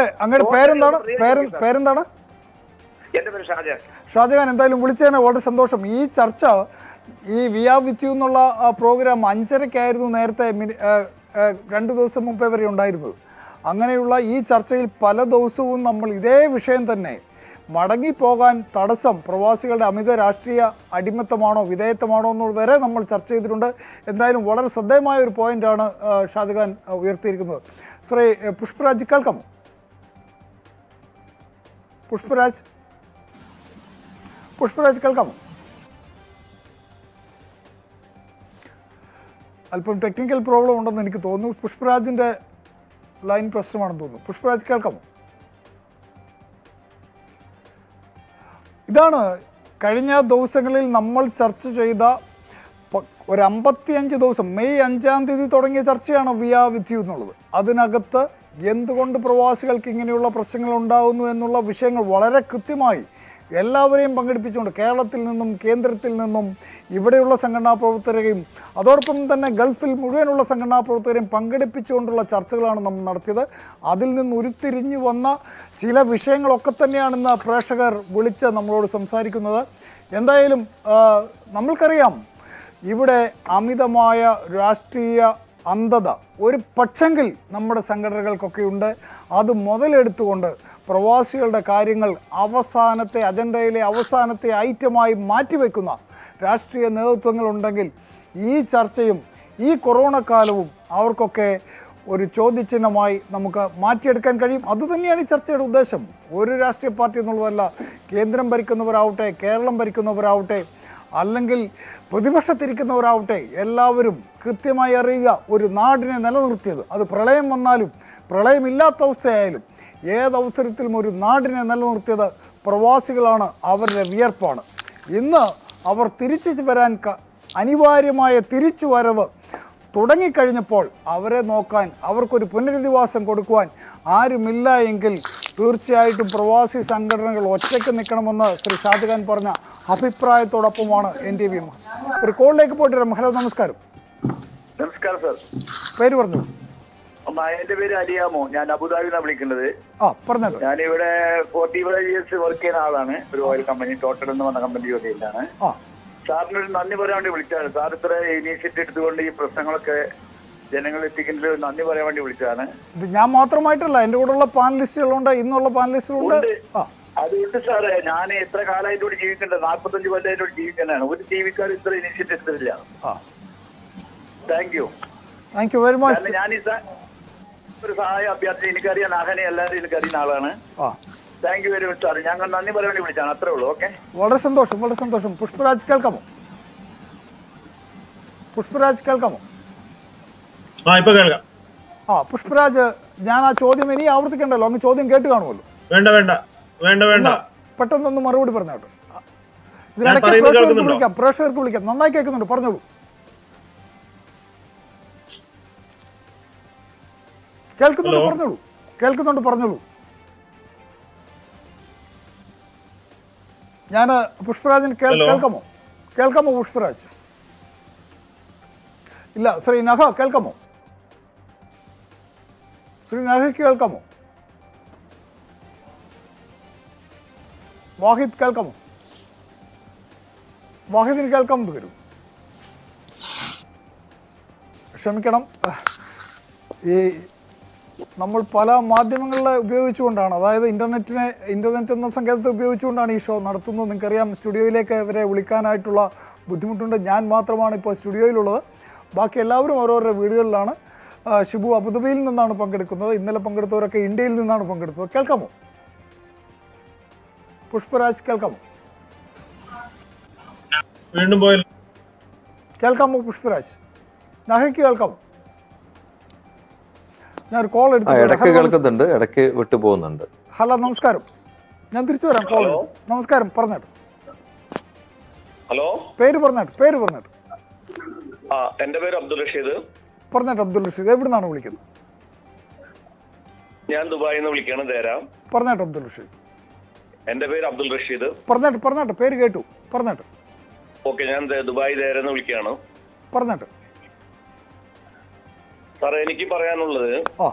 പേരെന്താണ്? എന്റെ പേര് ഷാജഹാൻ. ഷാജഹാൻ, എന്തായാലും വിളിച്ചതിന് വളരെ സന്തോഷം. ഈ ചർച്ച, ഈ വി ആർ വിത്ത് യു എന്നുള്ള പ്രോഗ്രാം 5:30-ക്കായിരുന്നു നേരത്തെ 2 ദിവസം മുമ്പേ വരെ ഉണ്ടായിരുന്നത്. അങ്ങനെയുള്ള ഈ ചർച്ചയിൽ പല ദിവസവും നമ്മൾ ഇതേ വിഷയം തന്നെ, മടങ്ങിപ്പോകാൻ തടസ്സം പ്രവാസികളുടെ അമിത രാഷ്ട്രീയ അടിമത്തമാണോ വിധേയത്വമാണോ എന്നുള്ളത് വരെ നമ്മൾ ചർച്ച ചെയ്തിട്ടുണ്ട്. എന്തായാലും വളരെ ശ്രദ്ധേയമായ ഒരു പോയിന്റാണ് ഷാജഹാൻ ഉയർത്തിയിരിക്കുന്നത്. ശ്രീ പുഷ്പരാജ്, കേൾക്കാമോ? പുഷ്പരാജ് കേൾക്കാമോ? അല്പം ടെക്നിക്കൽ പ്രോബ്ലം ഉണ്ടെന്ന് എനിക്ക് തോന്നുന്നു. പുഷ്പരാജിൻ്റെ ലൈൻ പ്രശ്നമാണെന്ന് തോന്നുന്നു. പുഷ്പരാജ് കേൾക്കാമോ? ഇതാണ് കഴിഞ്ഞ ദിവസങ്ങളിൽ നമ്മൾ ചർച്ച ചെയ്ത ഒരു 55 ദിവസം, മെയ് 5-ാം തീയതി തുടങ്ങിയ ചർച്ചയാണ് വിയാ വിത്ത് യു എന്നുള്ളത്. അതിനകത്ത് എന്തുകൊണ്ട് പ്രവാസികൾക്ക് ഇങ്ങനെയുള്ള പ്രശ്നങ്ങൾ ഉണ്ടാകുന്നു എന്നുള്ള വിഷയങ്ങൾ വളരെ കൃത്യമായി എല്ലാവരെയും പങ്കെടുപ്പിച്ചുകൊണ്ട് കേരളത്തിൽ നിന്നും കേന്ദ്രത്തിൽ നിന്നും ഇവിടെയുള്ള സംഘടനാ പ്രവർത്തകരെയും അതോടൊപ്പം തന്നെ ഗൾഫിൽ മുഴുവനുള്ള സംഘടനാ പ്രവർത്തകരെയും പങ്കെടുപ്പിച്ചുകൊണ്ടുള്ള ചർച്ചകളാണ് നമ്മൾ നടത്തിയത്. അതിൽ നിന്ന് ഉരുത്തിരിഞ്ഞു വന്ന ചില വിഷയങ്ങളൊക്കെ തന്നെയാണ് ഇന്ന് പ്രേക്ഷകർ വിളിച്ച് നമ്മളോട് സംസാരിക്കുന്നത്. എന്തായാലും നമ്മൾക്കറിയാം ഇവിടെ അമിതമായ രാഷ്ട്രീയ അന്ധത ഒരു പക്ഷെങ്കിൽ നമ്മുടെ സംഘടനകൾക്കൊക്കെ ഉണ്ട്. അത് മുതലെടുത്തുകൊണ്ട് പ്രവാസികളുടെ കാര്യങ്ങൾ അവസാനത്തെ അജണ്ടയിലെ അവസാനത്തെ ഐറ്റമായി മാറ്റിവെക്കുന്ന രാഷ്ട്രീയ നേതൃത്വങ്ങളുണ്ടെങ്കിൽ ഈ ചർച്ചയും ഈ കൊറോണ കാലവും അവർക്കൊക്കെ ഒരു ചോദ്യചിഹ്നമായി നമുക്ക് മാറ്റിയെടുക്കാൻ കഴിയും. അതുതന്നെയാണ് ഈ ചർച്ചയുടെ ഉദ്ദേശം. ഒരു രാഷ്ട്രീയ പാർട്ടി എന്നുള്ളതല്ല, കേന്ദ്രം ഭരിക്കുന്നവരാവട്ടെ, കേരളം ഭരിക്കുന്നവരാവട്ടെ, അല്ലെങ്കിൽ പ്രതിപക്ഷത്തിരിക്കുന്നവരാവട്ടെ, എല്ലാവരും കൃത്യമായി അറിയുക ഒരു നാടിനെ നിലനിർത്തിയത്, അത് പ്രളയം വന്നാലും പ്രളയമില്ലാത്ത അവസ്ഥയായാലും ഏതവസരത്തിലും ഒരു നാടിനെ നിലനിർത്തിയത് പ്രവാസികളാണ്, അവരുടെ വിയർപ്പാണ്. ഇന്ന് അവർ തിരിച്ചു വരാൻ അനിവാര്യമായ തിരിച്ചുവരവ് തുടങ്ങിക്കഴിഞ്ഞപ്പോൾ അവരെ നോക്കാൻ, അവർക്കൊരു പുനരധിവാസം കൊടുക്കുവാൻ ആരുമില്ല എങ്കിൽ തീർച്ചയായിട്ടും പ്രവാസി സംഘടനകൾ ഒറ്റയ്ക്ക് നിൽക്കണമെന്ന് ശ്രീ ഷാജഹാൻ പറഞ്ഞ അഭിപ്രായത്തോടൊപ്പമാണ് NTV. ഒരു കോളിലേക്ക് പോയിട്ട് വരാം. ഹലോ, നമസ്കാരം. നമസ്കാരം സാർ. പേര് പറഞ്ഞു. എന്റെ പേര് അലിയാമോ. ഞാൻ അബുദാബിന്നാണ് വിളിക്കുന്നത്. പറഞ്ഞോ. ഞാനിവിടെ 45 years വർക്ക് ചെയ്യുന്ന ആളാണ്. ഒരു ഓയിൽ കമ്പനി, ടോട്ടൽ എന്ന് പറഞ്ഞ കമ്പനി ജോലിയിലാണ്. സാറിനൊരു നന്ദി പറയാൻ വേണ്ടി വിളിച്ചതാണ്. സാർ ഇത്ര ഇനീഷ്യേറ്റീവ് എടുത്തുകൊണ്ട് ഈ പ്രശ്നങ്ങളൊക്കെ ജനങ്ങളിൽ എത്തിക്കുന്നതിൽ ഒരു നന്ദി പറയാൻ വേണ്ടി വിളിച്ചതാണ്. ഇത് ഞാൻ മാത്രമായിട്ടല്ല, എന്റെ കൂടെയുള്ള പാനലിസ്റ്റുകളുണ്ട്, ഇന്നുള്ള പാനലിസ്റ്റുകളുണ്ട്. അതുകൊണ്ട് സാറേ, ഞാൻ എത്ര കാലമായിട്ടോട് ജീവിക്കേണ്ടത്, 45 കൊല്ലമായിട്ടോട് ജീവിക്കേണ്ടതാണ്. ഒരു ജീവിക്കാർ ഇത്ര ഇനീഷ്യേറ്റീവ് എടുത്തിട്ടില്ല. Thank you very much. ഞാൻ ഒരു സഹായം അഭ്യർത്ഥന, എനിക്കറിയാം നാഹനെ എല്ലാവരും എനിക്കറിയുന്ന ആളാണ്. Thank you very much sir. ഞങ്ങൾ നന്ദി പറയാൻ വേണ്ടി വിളിച്ചാണ്, അത്രേ ഉള്ളൂ. ഓക്കെ, വളരെ സന്തോഷം, വളരെ സന്തോഷം. പുഷ്പരാജ് കേൾക്കാമോ? പുഷ്പരാജ് കേൾക്കാമോ? പുഷ്പരാജ്, ഞാൻ ആ ചോദ്യം ഇനി ആവർത്തിക്കണ്ടല്ലോ, അങ്ങ് ചോദ്യം കേട്ട് കാണുമല്ലോ. വേണ്ട പെട്ടെന്നൊന്ന് മറുപടി പറഞ്ഞോട്ടെ. ഇതിനിടയ്ക്ക് പ്രേക്ഷകർക്ക് വിളിക്കാം. നന്നായി കേൾക്കുന്നുണ്ട്, പറഞ്ഞോളൂ. കേൾക്കുന്നുണ്ട് പറഞ്ഞോളൂ. ഞാൻ പുഷ്പരാജിന് കേൾക്കാമോ പുഷ്പരാജ്? ഇല്ല. ശ്രീ നഹ കേൾക്കാമോ? ശ്രീ നഹയ്ക്ക് കേൾക്കാമോ? വാഹിദ് കേൾക്കാമോ? വാഹിദിന് കേൾക്കാമെന്ന് വരും. ക്ഷമിക്കണം, ഈ നമ്മൾ പല മാധ്യമങ്ങളെ ഉപയോഗിച്ചുകൊണ്ടാണ്, അതായത് ഇൻ്റർനെറ്റ് എന്ന സങ്കേതത്തെ ഉപയോഗിച്ചുകൊണ്ടാണ് ഈ ഷോ നടത്തുന്നത്. നിങ്ങൾക്കറിയാം, സ്റ്റുഡിയോയിലേക്ക് ഇവരെ വിളിക്കാനായിട്ടുള്ള ബുദ്ധിമുട്ടുണ്ട്. ഞാൻ മാത്രമാണ് ഇപ്പോൾ സ്റ്റുഡിയോയിലുള്ളത്. ബാക്കി എല്ലാവരും ഓരോരുടെ വീടുകളിലാണ്. ഷിബു അബുദാബിയിൽ നിന്നാണ് പങ്കെടുക്കുന്നത്. ഇന്നലെ പങ്കെടുത്തവരൊക്കെ ഇന്ത്യയിൽ നിന്നാണ് പങ്കെടുത്തത്. കേൾക്കാമോ പുഷ്പരാജ്? കേൾക്കാമോ? കേൾക്കാമോ പുഷ്പരാജ്? നഹയ്ക്ക് കേൾക്കാമോ? ഞാൻ കോൾ കേൾക്കുന്നുണ്ട്, ഇടയ്ക്ക് വിട്ടു പോകുന്നുണ്ട്. ഹലോ, നമസ്കാരം. ഞാൻ തിരിച്ചു വരാം. കോൾ. നമസ്കാരം, പറഞ്ഞോട്ട്. ഹലോ, പേര് പറഞ്ഞോട്ട്. എന്റെ പേര് അബ്ദുൾ റഷീദ്. പറഞ്ഞോട്ട് അബ്ദുൾ റഷീദ്. എവിടുന്നാണ് വിളിക്കുന്നത്? ഞാൻ ദുബായിൽ നിന്ന് വിളിക്കുകയാണ്. തേരാം. പറഞ്ഞോട്ട് അബ്ദുൾ റഷീദ്. എന്റെ പേര് അബ്ദുൾ റഷീദ്. പറഞ്ഞോട്ട് പേര് കേട്ടു. പറഞ്ഞോട്ട്. ഓക്കെ, ഞാൻ ദുബായ് തേരെന്ന് വിളിക്കുകയാണ്. പറഞ്ഞോട്ട്. സാറേ, എനിക്ക് പറയാനുള്ളത്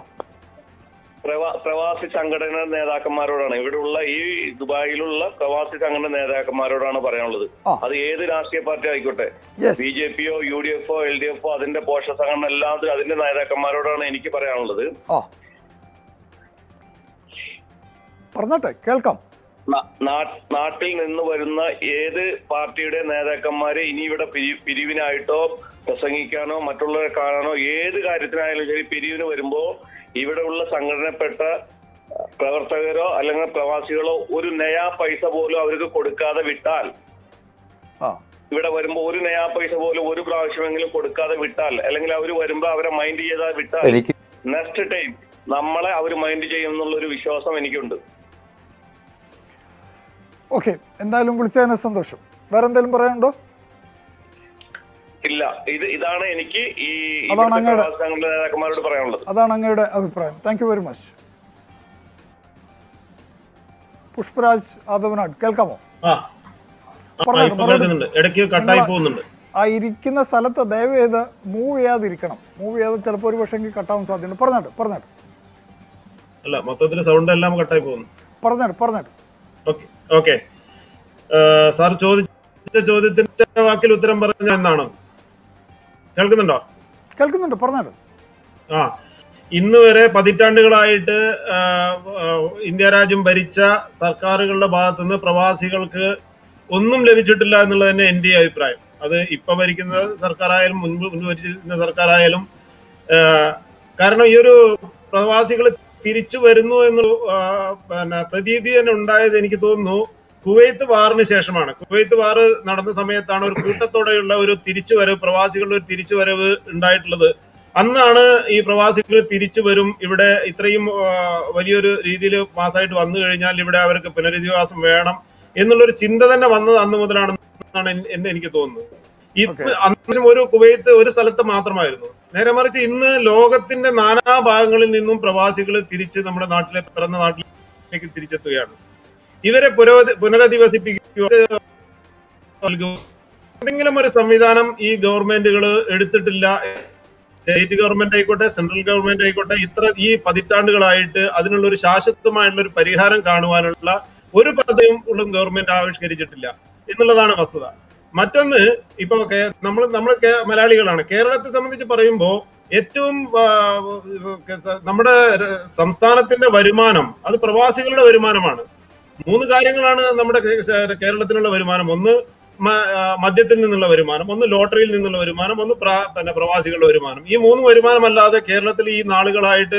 പ്രവാസി സംഘടനാ നേതാക്കന്മാരോടാണ്. ഇവിടെയുള്ള ഈ ദുബായിലുള്ള പ്രവാസി സംഘടനാ നേതാക്കന്മാരോടാണ് പറയാനുള്ളത്. അത് ഏത് രാഷ്ട്രീയ പാർട്ടി ആയിക്കോട്ടെ, BJPയോ UDFോ LDFോ അതിന്റെ പോഷക സംഘടന എല്ലാത്തിലും അതിന്റെ നേതാക്കന്മാരോടാണ് എനിക്ക് പറയാനുള്ളത്. പറഞ്ഞോട്ടെ, കേൾക്കാം. നാട്ടിൽ നിന്ന് വരുന്ന ഏത് പാർട്ടിയുടെ നേതാക്കന്മാരെ ഇനി ഇവിടെ പിരിവിനായിട്ടോ പ്രസംഗിക്കാനോ മറ്റുള്ളവരെ കാണാനോ ഏത് കാര്യത്തിനായാലും ശരി, പിരിവിന് വരുമ്പോ ഇവിടെ ഉള്ള സംഘടനപ്പെട്ട പ്രവർത്തകരോ അല്ലെങ്കിൽ പ്രവാസികളോ ഒരു നയാ പൈസ പോലും അവർക്ക് കൊടുക്കാതെ വിട്ടാൽ ഇവിടെ വരുമ്പോ ഒരു നയാ പൈസ പോലും ഒരു പ്രാവശ്യമെങ്കിലും കൊടുക്കാതെ വിട്ടാൽ, അല്ലെങ്കിൽ അവർ വരുമ്പോ അവരെ മൈൻഡ് ചെയ്താൽ വിട്ടാൽ നെക്സ്റ്റ് ടൈം നമ്മളെ അവർ മൈൻഡ് ചെയ്യും എന്നുള്ളൊരു വിശ്വാസം എനിക്കുണ്ട്. ഓക്കെ, എന്തായാലും വിളിച്ചതിന് സന്തോഷം. വേറെ എന്തെങ്കിലും പറയാനുണ്ടോ? ഇല്ല, ഇതാണ് എനിക്ക് ഈ നേതാക്കന്മാരോട് പറയാനുള്ളത്. അതാണ് അങ്ങയുടെ അഭിപ്രായം. Thank you very much. Pushparaj Athavanad, കേൾക്കാമോ? ആ ഇരിക്കുന്ന സ്ഥലത്ത് ദയവ് ചെയ്ത് മൂവ് ചെയ്യാതിരിക്കണം. മൂവ് ചെയ്ത് ചിലപ്പോൾ ഒരു പക്ഷേ കട്ടാവാൻ സാധ്യതയുണ്ട്. പറഞ്ഞാട്ട് അല്ല, മൊത്തത്തിൽ സൗണ്ട് എല്ലാം കട്ടായി പോകുന്നു. പറഞ്ഞാട്ട് ഓക്കെ. സാർ ചോദിച്ച ചോദ്യത്തിന്റെ വാക്കിൽ ഉത്തരം പറഞ്ഞ എന്നാണ്. കേൾക്കുന്നുണ്ട്. പറഞ്ഞാട്ട്. ഇന്ന് വരെ പതിറ്റാണ്ടുകളായിട്ട് ഇന്ത്യ രാജ്യം ഭരിച്ച സർക്കാരുകളുടെ ഭാഗത്തുനിന്ന് പ്രവാസികൾക്ക് ഒന്നും ലഭിച്ചിട്ടില്ല എന്നുള്ളത് തന്നെ എന്റെ അഭിപ്രായം. അത് ഇപ്പൊ ഭരിക്കുന്ന സർക്കാരായാലും മുൻപ് ഭരിച്ചിരുന്ന സർക്കാരായാലും. കാരണം ഈ ഒരു പ്രവാസികൾ തിരിച്ചു വരുന്നു എന്നുള്ള പ്രതീതി തന്നെ ഉണ്ടായത് എനിക്ക് തോന്നുന്നു കുവൈത്ത് വാറിന് ശേഷമാണ്. കുവൈത്ത് വാർ നടന്ന സമയത്താണ് ഒരു കൂട്ടത്തോടെയുള്ള ഒരു തിരിച്ചുവരവ്, പ്രവാസികളുടെ ഒരു തിരിച്ചുവരവ് ഉണ്ടായിട്ടുള്ളത്. അന്നാണ് ഈ പ്രവാസികൾ തിരിച്ചു വരും, ഇവിടെ ഇത്രയും വലിയൊരു രീതിയിൽ പാസ്സായിട്ട് വന്നു കഴിഞ്ഞാൽ ഇവിടെ അവർക്ക് പുനരധിവാസം വേണം എന്നുള്ളൊരു ചിന്ത തന്നെ വന്നത് അന്ന് മുതലാണെന്നാണ് എനിക്ക് തോന്നുന്നത്. അന്ന് ഒരു കുവൈത്ത് ഒരു സ്ഥലത്ത് മാത്രമായിരുന്നു. നേരെ മറിച്ച് ഇന്ന് ലോകത്തിന്റെ നാനാഭാഗങ്ങളിൽ നിന്നും പ്രവാസികൾ തിരിച്ച് നമ്മുടെ നാട്ടിലെ പിറന്ന നാട്ടിലേക്ക് തിരിച്ചെത്തുകയാണ്. ഇവരെ പുനരധിവസിപ്പിക്കുക എന്തെങ്കിലും ഒരു സംവിധാനം ഈ ഗവൺമെന്റുകൾ എടുത്തിട്ടില്ല. സ്റ്റേറ്റ് ഗവൺമെന്റ് ആയിക്കോട്ടെ, സെൻട്രൽ ഗവൺമെന്റ് ആയിക്കോട്ടെ, ഈ പതിറ്റാണ്ടുകളായിട്ട് അതിനുള്ള ഒരു ശാശ്വതമായിട്ടുള്ള ഒരു പരിഹാരം കാണുവാനുള്ള ഒരു പദ്ധതിയും ഗവൺമെന്റ് ആവിഷ്കരിച്ചിട്ടില്ല എന്നുള്ളതാണ് വസ്തുത. മറ്റൊന്ന്, ഇപ്പൊ നമ്മൾ മലയാളികളാണ്. കേരളത്തെ സംബന്ധിച്ച് പറയുമ്പോൾ ഏറ്റവും നമ്മുടെ സംസ്ഥാനത്തിന്റെ വരുമാനം അത് പ്രവാസികളുടെ വരുമാനമാണ്. 3 കാര്യങ്ങളാണ് നമ്മുടെ കേരളത്തിനുള്ള വരുമാനം. ഒന്ന് മദ്യത്തിൽ നിന്നുള്ള വരുമാനം, ഒന്ന് ലോട്ടറിയിൽ നിന്നുള്ള വരുമാനം, ഒന്ന് പ്രവാസികളുടെ വരുമാനം. ഈ 3 വരുമാനമല്ലാതെ കേരളത്തിൽ ഈ നാളുകളായിട്ട്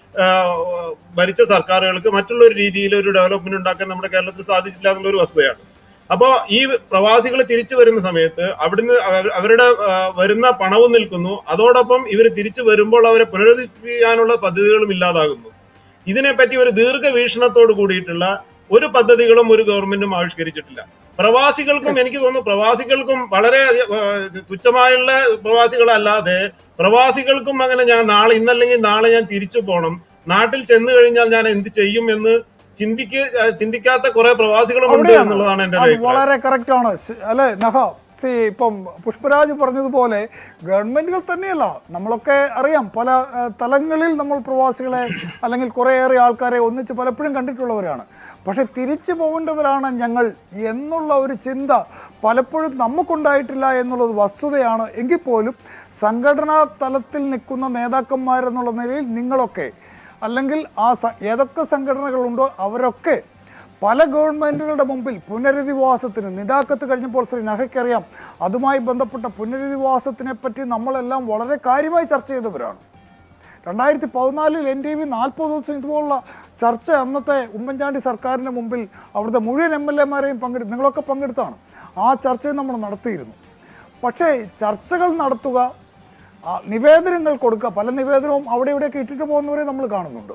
ഭരിച്ച സർക്കാരുകൾക്ക് മറ്റുള്ള ഒരു രീതിയിൽ ഒരു ഡെവലപ്മെന്റ് ഉണ്ടാക്കാൻ നമ്മുടെ കേരളത്തിൽ സാധിച്ചില്ല എന്നുള്ള ഒരു വസ്തുതയാണ്. അപ്പോ ഈ പ്രവാസികൾ തിരിച്ചു വരുന്ന സമയത്ത് അവിടുന്ന് അവരുടെ വരുന്ന പണവും നിൽക്കുന്നു, അതോടൊപ്പം ഇവർ തിരിച്ചു വരുമ്പോൾ അവരെ പുനരുദ്ധരിപ്പിക്കാനുള്ള പദ്ധതികളും ഇല്ലാതാകുന്നു. ഇതിനെപ്പറ്റി ഒരു ദീർഘവീക്ഷണത്തോട് കൂടിയിട്ടുള്ള ഒരു പദ്ധതികളും ഒരു ഗവൺമെന്റും ആവിഷ്കരിച്ചിട്ടില്ല. പ്രവാസികൾക്കും എനിക്ക് തോന്നുന്നു പ്രവാസികൾക്കും വളരെ തുച്ഛമായുള്ള പ്രവാസികളല്ലാതെ പ്രവാസികൾക്കും അങ്ങനെ ഞാൻ ഇന്നല്ലെങ്കിൽ നാളെ ഞാൻ തിരിച്ചു പോകണം, നാട്ടിൽ ചെന്ന് കഴിഞ്ഞാൽ ഞാൻ എന്ത് ചെയ്യും എന്ന് ചിന്തിക്കാത്ത കുറെ പ്രവാസികളും ഉണ്ട് എന്നുള്ളതാണ് എന്റെ വളരെ കറക്റ്റ് ആണ് അല്ലെ നഹ. ഇപ്പം പുഷ്പരാജ് പറഞ്ഞതുപോലെ ഗവൺമെന്റുകൾ തന്നെയല്ല, നമ്മളൊക്കെ അറിയാം പല തലങ്ങളിൽ നമ്മൾ പ്രവാസികളെ അല്ലെങ്കിൽ കുറേയേറെ ആൾക്കാരെ ഒന്നിച്ച് പലപ്പോഴും കണ്ടിട്ടുള്ളവരാണ്. പക്ഷെ തിരിച്ചു പോകേണ്ടവരാണ് ഞങ്ങൾ എന്നുള്ള ഒരു ചിന്ത പലപ്പോഴും നമുക്കുണ്ടായിട്ടില്ല എന്നുള്ളത് വസ്തുതയാണ്. എങ്കിൽ പോലും സംഘടനാ തലത്തിൽ നിൽക്കുന്ന നേതാക്കന്മാരെന്നുള്ള നിലയിൽ നിങ്ങളൊക്കെ അല്ലെങ്കിൽ ഏതൊക്കെ സംഘടനകളുണ്ടോ അവരൊക്കെ പല ഗവൺമെൻറ്റുകളുടെ മുമ്പിൽ പുനരധിവാസത്തിന് നിതാക്കത്ത് കഴിഞ്ഞപ്പോൾ ശ്രീ നഹയ്ക്കറിയാം, അതുമായി ബന്ധപ്പെട്ട പുനരധിവാസത്തിനെ പറ്റി നമ്മളെല്ലാം വളരെ കാര്യമായി ചർച്ച ചെയ്തവരാണ്. 2014 NTV 40 ദിവസം ഇതുപോലുള്ള ചർച്ച അന്നത്തെ ഉമ്മൻചാണ്ടി സർക്കാരിൻ്റെ മുമ്പിൽ അവിടുത്തെ മുഴുവൻ MLA-മാരെയും നിങ്ങളൊക്കെ പങ്കെടുത്താണ്. ആ ചർച്ചയും നമ്മൾ നടത്തിയിരുന്നു. പക്ഷേ ചർച്ചകൾ നടത്തുക, നിവേദനങ്ങൾ കൊടുക്കുക, പല നിവേദനവും അവിടെ ഇവിടെയൊക്കെ ഇട്ടിട്ട് പോകുന്നവരെ നമ്മൾ കാണുന്നുണ്ട്.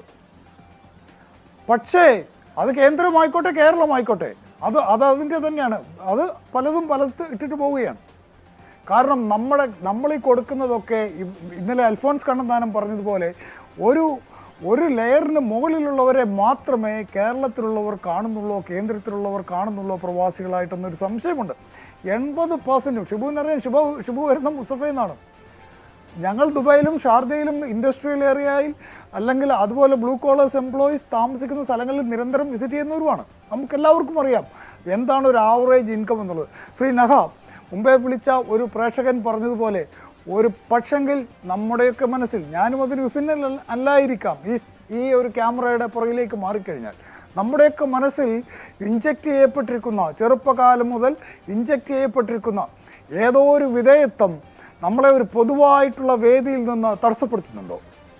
പക്ഷേ അത് കേന്ദ്രമായിക്കോട്ടെ കേരളമായിക്കോട്ടെ അതിൻ്റെ തന്നെയാണ്. അത് പലതും പലത് ഇട്ടിട്ട് പോവുകയാണ്. കാരണം നമ്മളീ കൊടുക്കുന്നതൊക്കെ ഇന്നലെ അൽഫോൺസ് കണ്ണന്താനം പറഞ്ഞതുപോലെ ഒരു ലെയറിന് മുകളിലുള്ളവരെ മാത്രമേ കേരളത്തിലുള്ളവർ കാണുന്നുള്ളൂ, കേന്ദ്രത്തിലുള്ളവർ കാണുന്നുള്ളൂ പ്രവാസികളായിട്ടെന്നൊരു സംശയമുണ്ട്. 80% ഷിബുവിനറിയാം, ഷിബു വരുന്ന മുസഫയിൽ നിന്നാണ്. ഞങ്ങൾ ദുബായിലും ഷാർജയിലും ഇൻഡസ്ട്രിയൽ ഏരിയയിൽ അല്ലെങ്കിൽ അതുപോലെ ബ്ലൂ കോളേഴ്സ് എംപ്ലോയീസ് താമസിക്കുന്ന സ്ഥലങ്ങളിൽ നിരന്തരം വിസിറ്റ് ചെയ്യുന്നവരുമാണ്. നമുക്കെല്ലാവർക്കും അറിയാം എന്താണ് ഒരു ആവറേജ് ഇൻകം എന്നുള്ളത്. ശ്രീ നഹ മുമ്പേ വിളിച്ച ഒരു പ്രേക്ഷകൻ പറഞ്ഞതുപോലെ ഒരു പക്ഷെങ്കിൽ നമ്മുടെയൊക്കെ മനസ്സിൽ, ഞാനും അതിന് വിഭിന്ന അല്ലായിരിക്കാം, ഈ ഒരു ക്യാമറയുടെ പുറകിലേക്ക് മാറിക്കഴിഞ്ഞാൽ നമ്മുടെയൊക്കെ മനസ്സിൽ ഇഞ്ചക്റ്റ് ചെയ്യപ്പെട്ടിരിക്കുന്ന, ചെറുപ്പകാലം മുതൽ ഇഞ്ചക്റ്റ് ചെയ്യപ്പെട്ടിരിക്കുന്ന ഏതോ ഒരു വിധേയത്വം നമ്മളെ ഒരു പൊതുവായിട്ടുള്ള വേദിയിൽ നിന്ന് തടസ്സപ്പെടുത്തുന്നുണ്ടോ?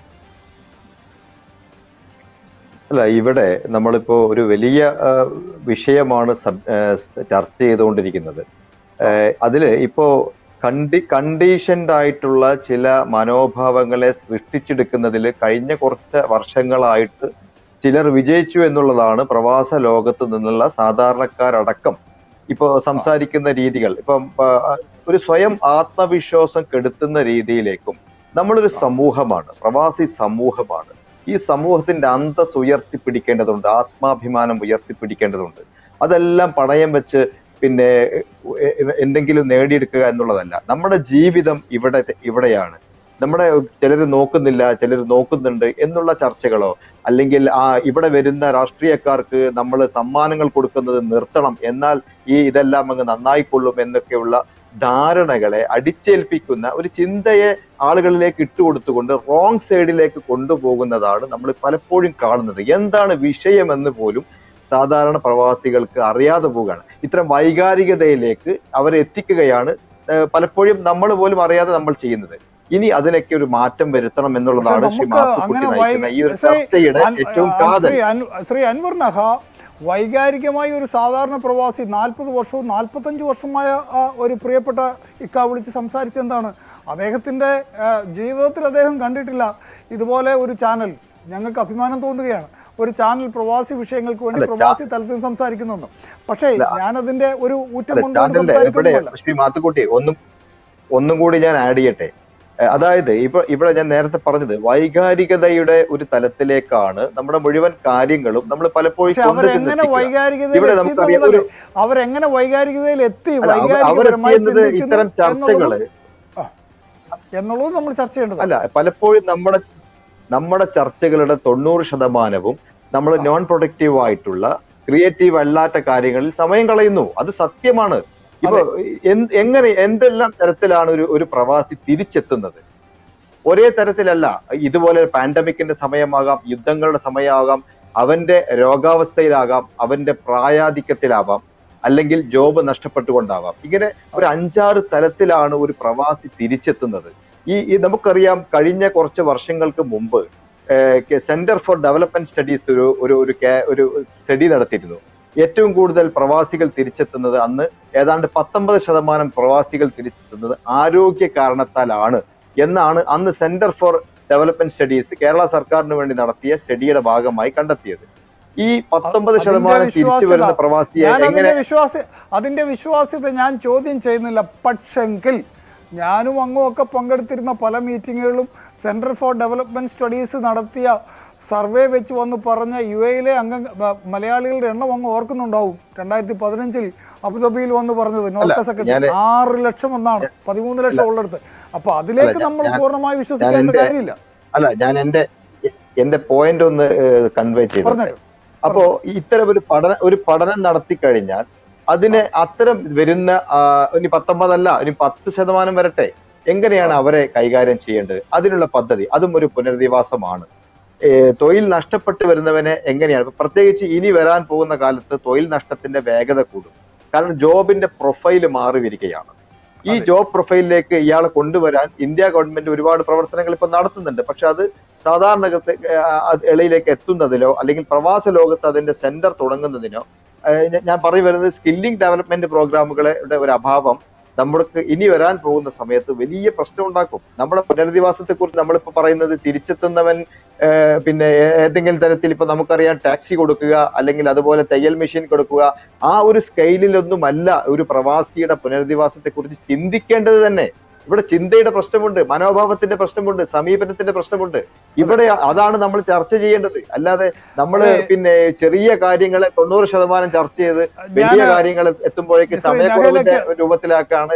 അല്ല, ഇവിടെ നമ്മളിപ്പോ ഒരു വലിയ വിഷയമാണ് ചർച്ച ചെയ്തുകൊണ്ടിരിക്കുന്നത്. അതില് ഇപ്പോ കണ്ടീഷൻഡ് ആയിട്ടുള്ള ചില മനോഭാവങ്ങളെ സൃഷ്ടിച്ചെടുക്കുന്നതിൽ കഴിഞ്ഞ കുറച്ച് വർഷങ്ങളായിട്ട് ചിലർ വിജയിച്ചു എന്നുള്ളതാണ് പ്രവാസ ലോകത്ത് നിന്നുള്ള സാധാരണക്കാരടക്കം ഇപ്പൊ സംസാരിക്കുന്ന രീതികൾ. ഇപ്പം ഒരു സ്വയം ആത്മവിശ്വാസം കെടുത്തുന്ന രീതിയിലേക്കും നമ്മളൊരു സമൂഹമാണ്, പ്രവാസി സമൂഹമാണ്. ഈ സമൂഹത്തിന്റെ അന്തസ് ഉയർത്തിപ്പിടിക്കേണ്ടതുണ്ട്, ആത്മാഭിമാനം ഉയർത്തിപ്പിടിക്കേണ്ടതുണ്ട്. അതെല്ലാം പണയം വെച്ച് പിന്നെ എന്തെങ്കിലും നേടിയെടുക്കുക എന്നുള്ളതല്ല. നമ്മുടെ ജീവിതം ഇവിടെയാണ്. നമ്മുടെ ചിലർ നോക്കുന്നില്ല, ചിലർ നോക്കുന്നുണ്ട് എന്നുള്ള ചർച്ചകളോ അല്ലെങ്കിൽ ഇവിടെ വരുന്ന രാഷ്ട്രീയക്കാർക്ക് നമ്മൾ സമ്മാനങ്ങൾ കൊടുക്കുന്നത് നിർത്തണം, എന്നാൽ ഇതെല്ലാം അങ്ങ് നന്നായിക്കൊള്ളും എന്നൊക്കെയുള്ള ധാരണകളെ അടിച്ചേൽപ്പിക്കുന്ന ഒരു ചിന്തയെ ആളുകളിലേക്ക് ഇട്ടുകൊടുത്തുകൊണ്ട് റോങ് സൈഡിലേക്ക് കൊണ്ടുപോകുന്നതാണ് നമ്മൾ പലപ്പോഴും കാണുന്നത്. എന്താണ് വിഷയമെന്ന് പോലും സാധാരണ പ്രവാസികൾക്ക് അറിയാതെ പോവുകയാണ്. ഇത്തരം വൈകാരികതയിലേക്ക് അവരെ എത്തിക്കുകയാണ് പലപ്പോഴും നമ്മൾ പോലും അറിയാതെ നമ്മൾ ചെയ്യുന്നത്. ഇനി അതിനൊക്കെ ഒരു മാറ്റം വരുത്തണം എന്നുള്ളതാണ് ശ്രീ മാത്തുക്കുട്ടി നയിക്കുന്ന ഈ ഒരു ചർച്ചയുടെ ഏറ്റവും കാതൽ. ശ്രീ അൻവർ നഹ, വൈകാരികമായി ഒരു സാധാരണ പ്രവാസി 40 വർഷവും 45 വർഷമായ ഒരു പ്രിയപ്പെട്ട ഇക്ക വിളിച്ച് സംസാരിച്ചെന്താണ്? അദ്ദേഹത്തിൻ്റെ ജീവിതത്തിൽ അദ്ദേഹം കണ്ടിട്ടില്ല ഇതുപോലെ ഒരു ചാനൽ. ഞങ്ങൾക്ക് അഭിമാനം തോന്നുകയാണ്, ഒരു ചാനൽ പ്രവാസി വിഷയങ്ങൾക്ക് വേണ്ടി പ്രവാസി തലത്തിൽ സംസാരിക്കുന്നു. പക്ഷേ ഞാനതിന്റെ ഒരു ശ്രീ മാത്തുക്കുട്ടി ഒന്നും കൂടി ഞാൻ ആഡ് ചെയ്യട്ടെ. അതായത് ഇവിടെ ഞാൻ നേരത്തെ പറഞ്ഞത് വൈകാരികതയുടെ ഒരു തലത്തിലേക്കാണ് നമ്മുടെ മുഴുവൻ കാര്യങ്ങളും നമ്മൾ പലപ്പോഴും അവരെങ്ങനെ വൈകാരികതയിൽ എത്തി, ഇത്തരം ചർച്ചകള് എന്നുള്ളത് നമ്മൾ ചർച്ച ചെയ്യേണ്ടത് അല്ല. പലപ്പോഴും നമ്മുടെ ചർച്ചകളുടെ 90% നമ്മൾ നോൺ പ്രൊഡക്റ്റീവ് ആയിട്ടുള്ള ക്രിയേറ്റീവ് അല്ലാത്ത കാര്യങ്ങളിൽ സമയം കളയുന്നു. അത് സത്യമാണ്. ഇപ്പൊ എന്തെല്ലാം തരത്തിലാണ് ഒരു പ്രവാസി തിരിച്ചെത്തുന്നത്? ഒരേ തരത്തിലല്ല. ഇതുപോലെ പാൻഡമിക്കിന്റെ സമയമാകാം, യുദ്ധങ്ങളുടെ സമയമാകാം, അവന്റെ രോഗാവസ്ഥയിലാകാം, അവന്റെ പ്രായാധിക്യത്തിലാവാം, അല്ലെങ്കിൽ ജോബ് നഷ്ടപ്പെട്ടുകൊണ്ടാവാം. ഇങ്ങനെ ഒരു 5-6 തലത്തിലാണ് ഒരു പ്രവാസി തിരിച്ചെത്തുന്നത്. നമുക്കറിയാം, കഴിഞ്ഞ കുറച്ച് വർഷങ്ങൾക്ക് മുമ്പ് സെന്റർ ഫോർ ഡെവലപ്മെന്റ് സ്റ്റഡീസ് ഒരു സ്റ്റഡി നടത്തിയിരുന്നു. ഏറ്റവും കൂടുതൽ പ്രവാസികൾ തിരിച്ചെത്തുന്നത് അന്ന് ഏതാണ്ട് 19% പ്രവാസികൾ തിരിച്ചെത്തുന്നത് ആരോഗ്യ കാരണത്താലാണ് എന്നാണ് അന്ന് centre for development studies Kerala സർക്കാരിന് വേണ്ടി നടത്തിയ സ്റ്റഡിയുടെ ഭാഗമായി കണ്ടെത്തിയത്. ഈ 19% തിരിച്ചു വരുന്ന പ്രവാസിയെ എങ്ങനെ അതിന്റെ വിശ്വാസ്യത ഞാൻ ചോദ്യം ചെയ്യുന്നില്ല. പക്ഷെങ്കിൽ ഞാനും അങ്ങുമൊക്കെ പങ്കെടുത്തിരുന്ന പല മീറ്റിങ്ങുകളിലും സെന്റർ ഫോർ ഡെവലപ്മെന്റ് സ്റ്റഡീസ് നടത്തിയ സർവേ വെച്ച് വന്ന് പറഞ്ഞ UAE മലയാളികളുടെ എണ്ണം അങ്ങ് ഓർക്കുന്നുണ്ടാവും. 2015 അബുദാബിയിൽ വന്ന് പറഞ്ഞത് നോർക്ക സെക്രട്ടറി 6 ലക്ഷം എന്നാണ്, 13 ലക്ഷം ഉള്ളിടത്ത്. അപ്പൊ അതിലേക്ക് നമ്മൾ പൂർണ്ണമായി വിശ്വസിക്കേണ്ട കാര്യമില്ല. അല്ല, ഞാൻ എന്റെ പോയിന്റ് ഒന്ന് കൺവേ ചെയ്തു. അപ്പോ ഇത്തരം ഒരു പഠനം നടത്തി കഴിഞ്ഞാൽ അതിന് അത്തരം വരുന്ന ഇനി 19 അല്ല, ഇനി 10% വരട്ടെ, എങ്ങനെയാണ് അവരെ കൈകാര്യം ചെയ്യേണ്ടത്? അതിനുള്ള പദ്ധതി, അതും ഒരു പുനരധിവാസമാണ്. തൊഴിൽ നഷ്ടപ്പെട്ട് വരുന്നവനെ എങ്ങനെയാണ്, പ്രത്യേകിച്ച് ഇനി വരാൻ പോകുന്ന കാലത്ത് തൊഴിൽ നഷ്ടത്തിന്റെ വേഗത കൂടും. കാരണം ജോബിന്റെ പ്രൊഫൈല് മാറി വരികയാണ്. ഈ ജോബ് പ്രൊഫൈലിലേക്ക് ഇയാളെ കൊണ്ടുവരാൻ ഇന്ത്യ ഗവൺമെന്റ് ഒരുപാട് പ്രവർത്തനങ്ങൾ ഇപ്പൊ നടത്തുന്നുണ്ട്. പക്ഷെ അത് സാധാരണ ഇളയിലേക്ക് എത്തുന്നതിലോ അല്ലെങ്കിൽ പ്രവാസ ലോകത്ത് അതിന്റെ സെന്റർ തുടങ്ങുന്നതിനോ ഞാൻ പറഞ്ഞു വരുന്നത് സ്കില്ലിംഗ് ഡെവലപ്മെന്റ് പ്രോഗ്രാമുകളുടെ ഒരു അഭാവം നമ്മൾക്ക് ഇനി വരാൻ പോകുന്ന സമയത്ത് വലിയ പ്രശ്നം ഉണ്ടാക്കും. നമ്മുടെ പുനരധിവാസത്തെ കുറിച്ച് നമ്മളിപ്പോ പറയുന്നത് തിരിച്ചെത്തുന്നവൻ പിന്നെ ഏതെങ്കിലും തരത്തിൽ ഇപ്പൊ നമുക്കറിയാം ടാക്സി കൊടുക്കുക അല്ലെങ്കിൽ അതുപോലെ തയ്യൽ മെഷീൻ കൊടുക്കുക, ആ ഒരു സ്കെയിലിലൊന്നുമല്ല ഒരു പ്രവാസിയുടെ പുനരധിവാസത്തെ കുറിച്ച് ചിന്തിക്കേണ്ടത് തന്നെ. ഇവിടെ ചിന്തയുടെ പ്രശ്നമുണ്ട്, മനോഭാവത്തിന്റെ പ്രശ്നമുണ്ട്, സമീപനത്തിന്റെ പ്രശ്നമുണ്ട്. ഇവിടെ അതാണ് നമ്മൾ ചർച്ച ചെയ്യേണ്ടത്. അല്ലാതെ നമ്മള് പിന്നെ ചെറിയ കാര്യങ്ങളെ 90% ചർച്ച ചെയ്ത് വലിയ കാര്യങ്ങൾ എത്തുമ്പോഴേക്ക് സമയക്കുറവിന്റെ രൂപത്തിലാക്കാണ്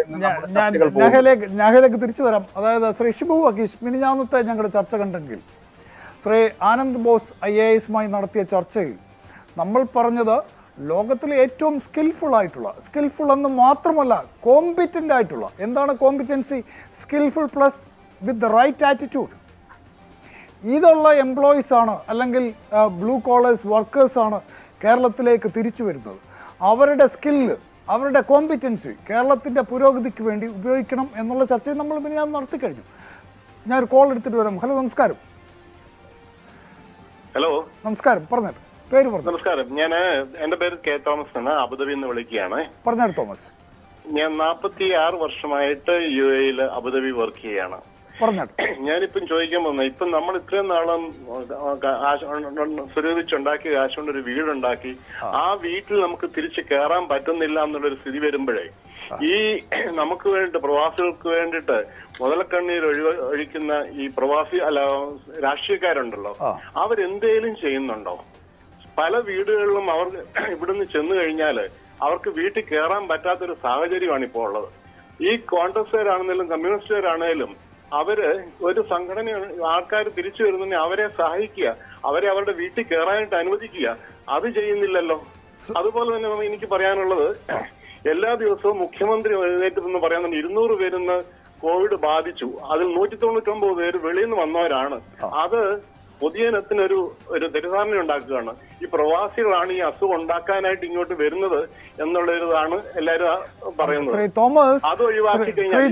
ഞാനിലേക്ക് തിരിച്ചു വരാം. അതായത് ശ്രീ ഷിബു വക്കീഷ് മിനിഞ്ഞാന്നത്തെ ഞങ്ങളുടെ ചർച്ച കണ്ടെങ്കിൽ ശ്രീ ആനന്ദ് ബോസ് IAS നടത്തിയ ചർച്ചയിൽ നമ്മൾ പറഞ്ഞത് ലോകത്തിലെ ഏറ്റവും സ്കിൽഫുൾ എന്ന് മാത്രമല്ല കോമ്പിറ്റൻ്റ് ആയിട്ടുള്ള, എന്താണ് competency? Skilful plus with the right attitude. ഇതുള്ള എംപ്ലോയീസാണ് അല്ലെങ്കിൽ ബ്ലൂ കോളേഴ്സ് വർക്കേഴ്സാണ് കേരളത്തിലേക്ക് തിരിച്ചു വരുന്നത്. അവരുടെ സ്കില്ല്, അവരുടെ കോമ്പിറ്റൻസി കേരളത്തിൻ്റെ പുരോഗതിക്ക് വേണ്ടി ഉപയോഗിക്കണം എന്നുള്ള ചർച്ചയും നമ്മൾ പിന്നെ ഞാൻ നടത്തി കഴിഞ്ഞു. ഞാനൊരു കോൾ എടുത്തിട്ട് വരാം. ഹലോ, നമസ്കാരം. ഹലോ, നമസ്കാരം. പറഞ്ഞിട്ട് പേര് പറഞ്ഞു. നമസ്കാരം. എന്റെ പേര് കെ തോമസ് ആണ്, അബുദാബിയിൽ നിന്ന് വിളിക്കുകയാണ്. പറഞ്ഞാൽ തോമസ്. ഞാൻ 46 വർഷമായിട്ട് UAE അബുദാബി വർക്ക് ചെയ്യാണ്. ഞാനിപ്പം ചോദിക്കാൻ പോകുന്നത്, ഇപ്പം നമ്മൾ ഇത്രയും നാളും സ്വരൂപിച്ചുണ്ടാക്കി കാശ് കൊണ്ടൊരു വീടുണ്ടാക്കി ആ വീട്ടിൽ നമുക്ക് തിരിച്ചു കയറാൻ പറ്റുന്നില്ല എന്നുള്ളൊരു സ്ഥിതി വരുമ്പോഴേ ഈ നമുക്ക് വേണ്ടി പ്രവാസികൾക്ക് വേണ്ടിയിട്ട് മുതലക്കണ്ണീർ ഒഴിക്കുന്ന ഈ പ്രവാസി രാഷ്ട്രീയക്കാരുണ്ടല്ലോ, അവരെന്തേലും ചെയ്യുന്നുണ്ടോ? പല വീടുകളിലും അവർ ഇവിടുന്ന് ചെന്നു കഴിഞ്ഞാൽ അവർക്ക് വീട്ടിൽ കയറാൻ പറ്റാത്തൊരു സാഹചര്യമാണ് ഇപ്പോൾ ഉള്ളത്. ഈ കോൺഗ്രസ്സുകാരാണെങ്കിലും കമ്മ്യൂണിസ്റ്റുകാരാണെങ്കിലും അവര് ഒരു സംഘടന ആൾക്കാർ തിരിച്ചു വരുന്നതിന് അവരെ സഹായിക്കുക, അവരെ അവരുടെ വീട്ടിൽ കയറാനായിട്ട് അനുവദിക്കുക, അത് ചെയ്യുന്നില്ലല്ലോ. അതുപോലെ തന്നെ എനിക്ക് പറയാനുള്ളത്, എല്ലാ ദിവസവും മുഖ്യമന്ത്രി എഴുന്നേറ്റെന്ന് പറയുന്നത് 200 പേരിന്ന് കോവിഡ് ബാധിച്ചു, അതിൽ 199 പേര് വെളിയിൽ നിന്ന് വന്നവരാണ്. അത് പൊതുജനത്തിനൊരു തെറ്റിദ്ധാരണ ഉണ്ടാക്കുകയാണ്. ഈ പ്രവാസികളാണ് ഈ അസുഖം ഉണ്ടാക്കാനായിട്ട് ഇങ്ങോട്ട് വരുന്നത് എന്നുള്ളൊരിതാണ് എല്ലാരും പറയുന്നത്. അത് ഒഴിവാക്കി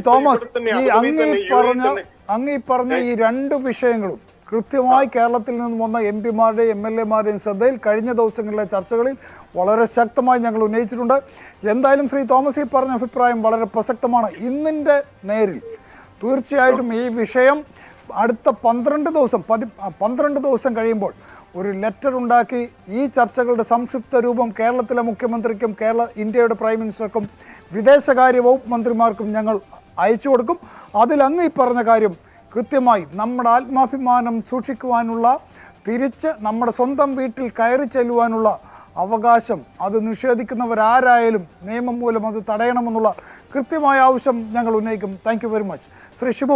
അങ്ങ് പറഞ്ഞ ഈ 2 വിഷയങ്ങളും കൃത്യമായി കേരളത്തിൽ നിന്നും വന്ന MP-മാരുടെയും MLA-മാരുടെയും ശ്രദ്ധയിൽ കഴിഞ്ഞ ദിവസങ്ങളിലെ ചർച്ചകളിൽ വളരെ ശക്തമായി ഞങ്ങൾ ഉന്നയിച്ചിട്ടുണ്ട്. എന്തായാലും ശ്രീ തോമസ് ഈ പറഞ്ഞ അഭിപ്രായം വളരെ പ്രസക്തമാണ്. ഇന്നിൻ്റെ നേരിൽ തീർച്ചയായിട്ടും ഈ വിഷയം അടുത്ത 12 ദിവസം കഴിയുമ്പോൾ ഒരു ലെറ്റർ ഉണ്ടാക്കി ഈ ചർച്ചകളുടെ സംക്ഷിപ്ത രൂപം കേരളത്തിലെ മുഖ്യമന്ത്രിക്കും ഇന്ത്യയുടെ പ്രൈം മിനിസ്റ്റർക്കും വിദേശകാര്യ വകുപ്പ് മന്ത്രിമാർക്കും ഞങ്ങൾ അയച്ചു കൊടുക്കും. അതിൽ അങ്ങ് ഈ പറഞ്ഞ കാര്യം കൃത്യമായി നമ്മുടെ ആത്മാഭിമാനം സൂക്ഷിക്കുവാനുള്ള, തിരിച്ച് നമ്മുടെ സ്വന്തം വീട്ടിൽ കയറി ചെല്ലുവാനുള്ള അവകാശം അത് നിഷേധിക്കുന്നവരാരായാലും നിയമം മൂലം അത് തടയണമെന്നുള്ള കൃത്യമായ ആവശ്യം ഞങ്ങൾ ഉന്നയിക്കും. Thank you very much. Shri Shibu,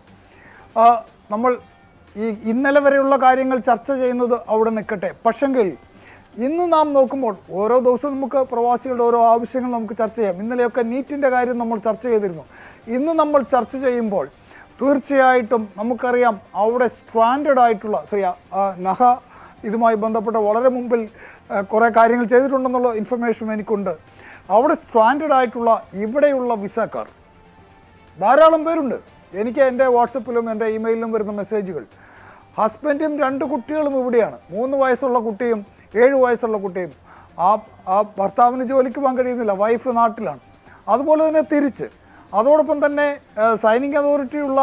നമ്മൾ ഈ ഇന്നലെ വരെയുള്ള കാര്യങ്ങൾ ചർച്ച ചെയ്യുന്നത് അവിടെ നിൽക്കട്ടെ. പക്ഷെങ്കിൽ ഇന്ന് നാം നോക്കുമ്പോൾ ഓരോ ദിവസവും നമുക്ക് പ്രവാസികളുടെ ഓരോ ആവശ്യങ്ങൾ നമുക്ക് ചർച്ച ചെയ്യാം. ഇന്നലെയൊക്കെ നീറ്റിൻ്റെ കാര്യം നമ്മൾ ചർച്ച ചെയ്തിരുന്നു. ഇന്ന് നമ്മൾ ചർച്ച ചെയ്യുമ്പോൾ തീർച്ചയായിട്ടും നമുക്കറിയാം അവിടെ സ്റ്റാൻഡേർഡ് ആയിട്ടുള്ള നഹ ഇതുമായി ബന്ധപ്പെട്ട വളരെ മുമ്പിൽ കുറേ കാര്യങ്ങൾ ചെയ്തിട്ടുണ്ടെന്നുള്ള ഇൻഫർമേഷൻ എനിക്കുണ്ട്. അവിടെ സ്റ്റാൻഡേർഡ് ആയിട്ടുള്ള ഇവിടെയുള്ള വിസക്കാർ ധാരാളം പേരുണ്ട്. എനിക്ക് എൻ്റെ വാട്സപ്പിലും എൻ്റെ ഇമെയിലിലും വരുന്ന മെസ്സേജുകൾ, ഹസ്ബൻഡും 2 കുട്ടികളും ഇവിടെയാണ്, 3 വയസ്സുള്ള കുട്ടിയും 7 വയസ്സുള്ള കുട്ടിയും. ആ ഭർത്താവിന് ജോലിക്ക് പോകാൻ കഴിയുന്നില്ല, വൈഫ് നാട്ടിലാണ്. അതുപോലെ തന്നെ തിരിച്ച് അതോടൊപ്പം തന്നെ സൈനിങ് അതോറിറ്റിയുള്ള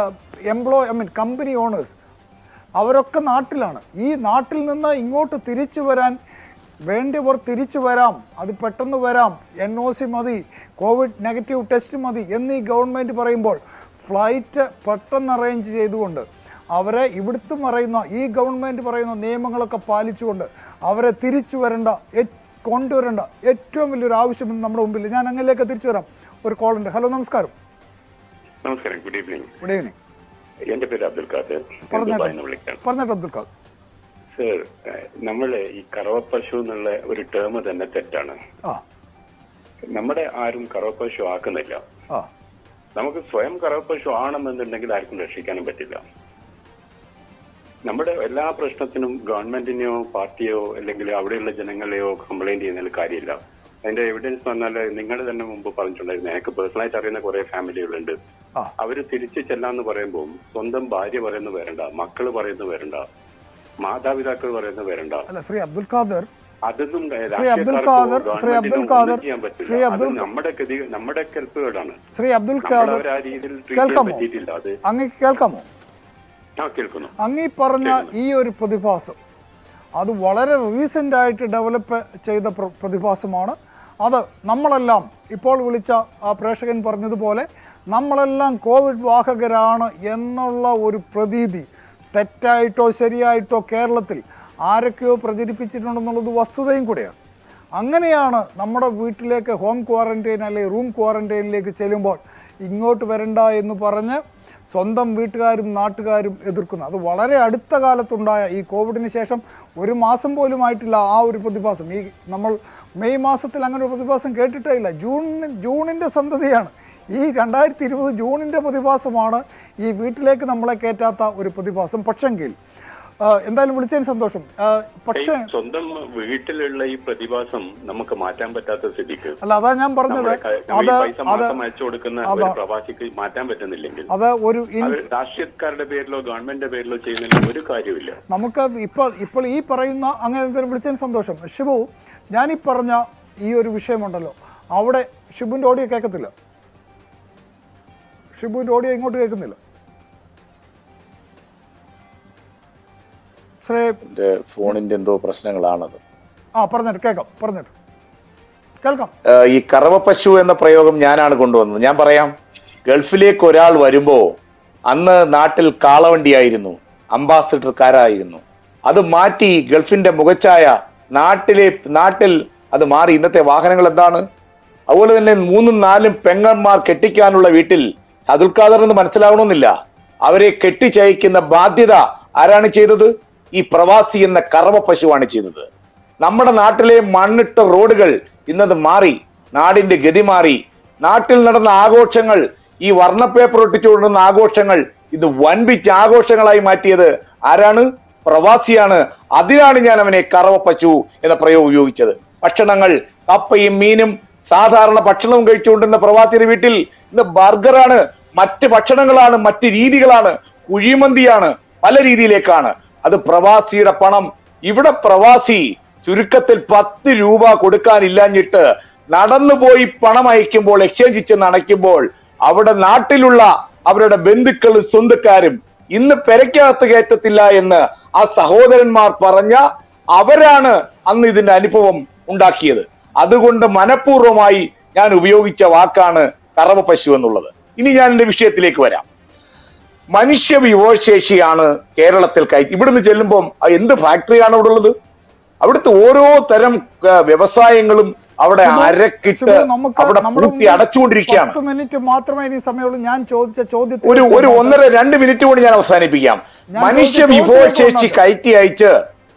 കമ്പനി ഓണേഴ്സ് അവരൊക്കെ നാട്ടിലാണ്. ഈ നാട്ടിൽ നിന്ന് ഇങ്ങോട്ട് തിരിച്ചു വരാൻ വേണ്ടിയവർ തിരിച്ചു വരാം, അത് പെട്ടെന്ന് വരാം, NOC മതി, കോവിഡ് നെഗറ്റീവ് ടെസ്റ്റ് മതി എന്നീ ഗവൺമെൻറ് പറയുമ്പോൾ ഫ്ലൈറ്റ് പെട്ടെന്ന് അറേഞ്ച് ചെയ്തുകൊണ്ട് അവരെ ഇവിടുത്തും പറയുന്ന ഈ ഗവൺമെൻറ് പറയുന്ന നിയമങ്ങളൊക്കെ പാലിച്ചുകൊണ്ട് അവരെ തിരിച്ചു കൊണ്ടുവരേണ്ട ഏറ്റവും വലിയൊരു ആവശ്യം നമ്മുടെ മുമ്പിൽ. ഞാൻ അങ്ങനെയൊക്കെ തിരിച്ചു വരാം. ഒരു കോൾ ഉണ്ട്. ഹലോ, നമസ്കാരം. നമസ്കാരം, ഗുഡ് ഈവനിങ്. Good evening. എന്റെ പേര് അബ്ദുൽ ഖാദർ. പറഞ്ഞിട്ട് അബ്ദുൽ ഖാദർ സർ, നമ്മള് ഈ കറവപ്പശു എന്നുള്ള ഒരു ടേം തന്നെ തെറ്റാണ്. നമ്മുടെ ആരും കറവപ്പശു ആക്കുന്നില്ല. നമുക്ക് സ്വയം കറവപ്പശു ആണെന്നുണ്ടെങ്കിൽ ആർക്കും രക്ഷിക്കാനും പറ്റില്ല. നമ്മുടെ എല്ലാ പ്രശ്നത്തിനും ഗവൺമെന്റിനെയോ പാർട്ടിയോ അല്ലെങ്കിൽ അവിടെയുള്ള ജനങ്ങളെയോ കംപ്ലൈന്റ് ചെയ്യുന്നതിൽ കാര്യമില്ല. അതിന്റെ എവിഡൻസ് വന്നാൽ നിങ്ങൾ തന്നെ മുമ്പ് പറഞ്ഞിട്ടുണ്ടായിരുന്നു, എനിക്ക് പേഴ്സണലായിട്ട് അറിയുന്ന കുറെ ഫാമിലികളുണ്ട്. അവര് തിരിച്ചു ചെല്ലാന്ന് പറയുമ്പോൾ സ്വന്തം ഭാര്യ പറയുന്നത് വരണ്ട, മക്കള് പറയുന്നത് വരണ്ട, മാതാപിതാക്കൾ പറയുന്നത് വരണ്ട. ശ്രീ അബ്ദുൽ ഖാദർ, അതൊന്നും നമ്മുടെ കെൽപ്പുകളാണ്. ശ്രീ അബ്ദുൽ ഖാദർ, കേൾക്കാമോ? കേൾക്കുന്നു. അങ്ങീ പറഞ്ഞ ഈ ഒരു പ്രതിഭാസം അത് വളരെ റീസെന്റ് ആയിട്ട് ഡെവലപ്പ് ചെയ്ത പ്രതിഭാസമാണ്. അത് നമ്മളെല്ലാം ഇപ്പോൾ വിളിച്ച ആ പ്രേക്ഷകൻ പറഞ്ഞതുപോലെ നമ്മളെല്ലാം കോവിഡ് വാഹകരാണ് എന്നുള്ള ഒരു പ്രതീതി തെറ്റായിട്ടോ ശരിയായിട്ടോ കേരളത്തിൽ ആരൊക്കെയോ പ്രചരിപ്പിച്ചിട്ടുണ്ടെന്നുള്ളത് വസ്തുതയും കൂടെയാണ്. അങ്ങനെയാണ് നമ്മുടെ വീട്ടിലേക്ക് ഹോം ക്വാറന്റൈൻ അല്ലെങ്കിൽ റൂം ക്വാറന്റൈനിലേക്ക് ചെല്ലുമ്പോൾ ഇങ്ങോട്ട് വരണ്ട എന്ന് പറഞ്ഞ് സ്വന്തം വീട്ടുകാരും നാട്ടുകാരും എതിർക്കുന്നത്. അത് വളരെ അടുത്ത കാലത്തുണ്ടായ ഈ കോവിഡിന് ശേഷം 1 മാസം പോലും ആയിട്ടില്ല ആ ഒരു പ്രതിഭാസം. ഈ നമ്മൾ മെയ് മാസത്തിൽ അങ്ങനെ ഒരു പ്രതിഭാസം കേട്ടിട്ടേ ഇല്ല. ജൂണിൻ്റെ സന്തതിയാണ് ഈ 2020 ജൂണിൻ്റെ പ്രതിഭാസമാണ് ഈ വീട്ടിലേക്ക് നമ്മളെ കയറ്റാത്ത ഒരു പ്രതിഭാസം. പക്ഷെങ്കിൽ എന്തായാലും വിളിച്ചതിന് സന്തോഷം. പക്ഷേ സ്വന്തം വീട്ടിലുള്ള ഈ പ്രതിഭാസം നമുക്ക് മാറ്റാൻ പറ്റാത്ത സ്ഥിതിക്ക് അല്ല, അതാ ഞാൻ പറഞ്ഞത്, പ്രവാസിക്ക് മാറ്റാൻ പറ്റുന്നില്ലെങ്കിൽ അത് ഒരു രാഷ്ട്രീയക്കാരുടെ പേരിലോ ഗവൺമെന്റിന്റെ പേരിലോ ചെയ്യുന്നതിന് ഒരു കാര്യമില്ല. നമുക്ക് ഇപ്പോൾ ഈ പറയുന്ന അങ്ങനെ വിളിച്ചതിന് സന്തോഷം. ഷിബു, ഞാനീ പറഞ്ഞ ഈ ഒരു വിഷയമുണ്ടല്ലോ, അവിടെ ഷിബുവിൻ്റെ ഓഡിയോ കേൾക്കത്തില്ല. ഷിബുവിൻ്റെ ഓഡിയോ ഇങ്ങോട്ട് കേൾക്കുന്നില്ല. ഫോണിന്റെ എന്തോ പ്രശ്നങ്ങളാണത്. പറഞ്ഞിട്ട് കേൾക്കാം. ഈ കറവ പശു എന്ന പ്രയോഗം ഞാനാണ് കൊണ്ടുവന്നത്. ഞാൻ പറയാം, ഗൾഫിലേക്ക് ഒരാൾ വരുമ്പോ അന്ന് നാട്ടിൽ കാളവണ്ടിയായിരുന്നു, അംബാസിഡർക്കാരായിരുന്നു. അത് മാറ്റി ഗൾഫിന്റെ മുഖച്ഛായ നാട്ടിൽ അത് മാറി. ഇന്നത്തെ വാഹനങ്ങൾ എന്താണ്? അതുപോലെ തന്നെ 3-4 പെങ്ങന്മാർ കെട്ടിക്കാനുള്ള വീട്ടിൽ അബ്ദുൽ ഖാദർ എന്ന് മനസ്സിലാവണമെന്നില്ല, അവരെ കെട്ടിച്ചയക്കുന്ന ബാധ്യത ആരാണ് ചെയ്തത്? ഈ പ്രവാസി എന്ന കറവ പശുവാണ് ചെയ്തത്. നമ്മുടെ നാട്ടിലെ മണ്ണിട്ട റോഡുകൾ ഇന്നത് മാറി, നാടിന്റെ ഗതി മാറി. നാട്ടിൽ നടന്ന ആഘോഷങ്ങൾ, ഈ വർണ്ണ പേപ്പർ ഒട്ടിച്ചുകൊണ്ടുന്ന ആഘോഷങ്ങൾ, ഇത് വൻപിച്ച ആഘോഷങ്ങളായി മാറ്റിയത് ആരാണ്? പ്രവാസിയാണ്. അതിനാണ് ഞാൻ അവനെ കറവ പശു എന്ന പ്രയോഗം ഉപയോഗിച്ചത്. ഭക്ഷണങ്ങൾ, കപ്പയും മീനും സാധാരണ ഭക്ഷണവും കഴിച്ചുകൊണ്ടിരുന്ന പ്രവാസിയുടെ വീട്ടിൽ ഇന്ന് ബർഗറാണ്, മറ്റ് ഭക്ഷണങ്ങളാണ്, മറ്റ് രീതികളാണ്, കുഴിമന്തിയാണ്, പല രീതിയിലേക്കാണ്. അത് പ്രവാസിയുടെ പണം. ഇവിടെ പ്രവാസി ചുരുക്കത്തിൽ 10 രൂപ കൊടുക്കാനില്ലാഞ്ഞിട്ട് നടന്നുപോയി പണം അയക്കുമ്പോൾ, എക്സ്ചേഞ്ച് ചെന്ന് അണയ്ക്കുമ്പോൾ അവിടെ നാട്ടിലുള്ള അവരുടെ ബന്ധുക്കളും സ്വന്തക്കാരും ഇന്ന് പെരയ്ക്കകത്ത് കയറ്റത്തില്ല എന്ന് ആ സഹോദരന്മാർ പറഞ്ഞ അവരാണ് അന്ന് ഇതിന്റെ അനുഭവം ഉണ്ടാക്കിയത്. അതുകൊണ്ട് മനഃപൂർവ്വമായി ഞാൻ ഉപയോഗിച്ച വാക്കാണ് കറവ പശു എന്നുള്ളത്. ഇനി ഞാൻ എന്റെ വിഷയത്തിലേക്ക് വരാം. മനുഷ്യ വിഭവശേഷിയാണ് കേരളത്തിൽ ഇവിടുന്ന് ചെല്ലുമ്പോൾ എന്ത് ഫാക്ടറിയാണ് അവിടെ ഉള്ളത്? അവിടുത്തെ ഓരോ തരം വ്യവസായങ്ങളും അവിടെ അരക്കിട്ട് അവിടെ പൂട്ടി അടച്ചുകൊണ്ടിരിക്കുകയാണ്. 10 മിനിറ്റ് മാത്രമേ ഇനി സമയമുള്ളൂ. ഞാൻ ചോദിച്ച ചോദ്യത്തിന് ഒരു 1.5-2 മിനിറ്റ് കൊണ്ട് ഞാൻ അവസാനിപ്പിക്കാം. മനുഷ്യ വിഭവശേഷി കയറ്റി അയച്ച്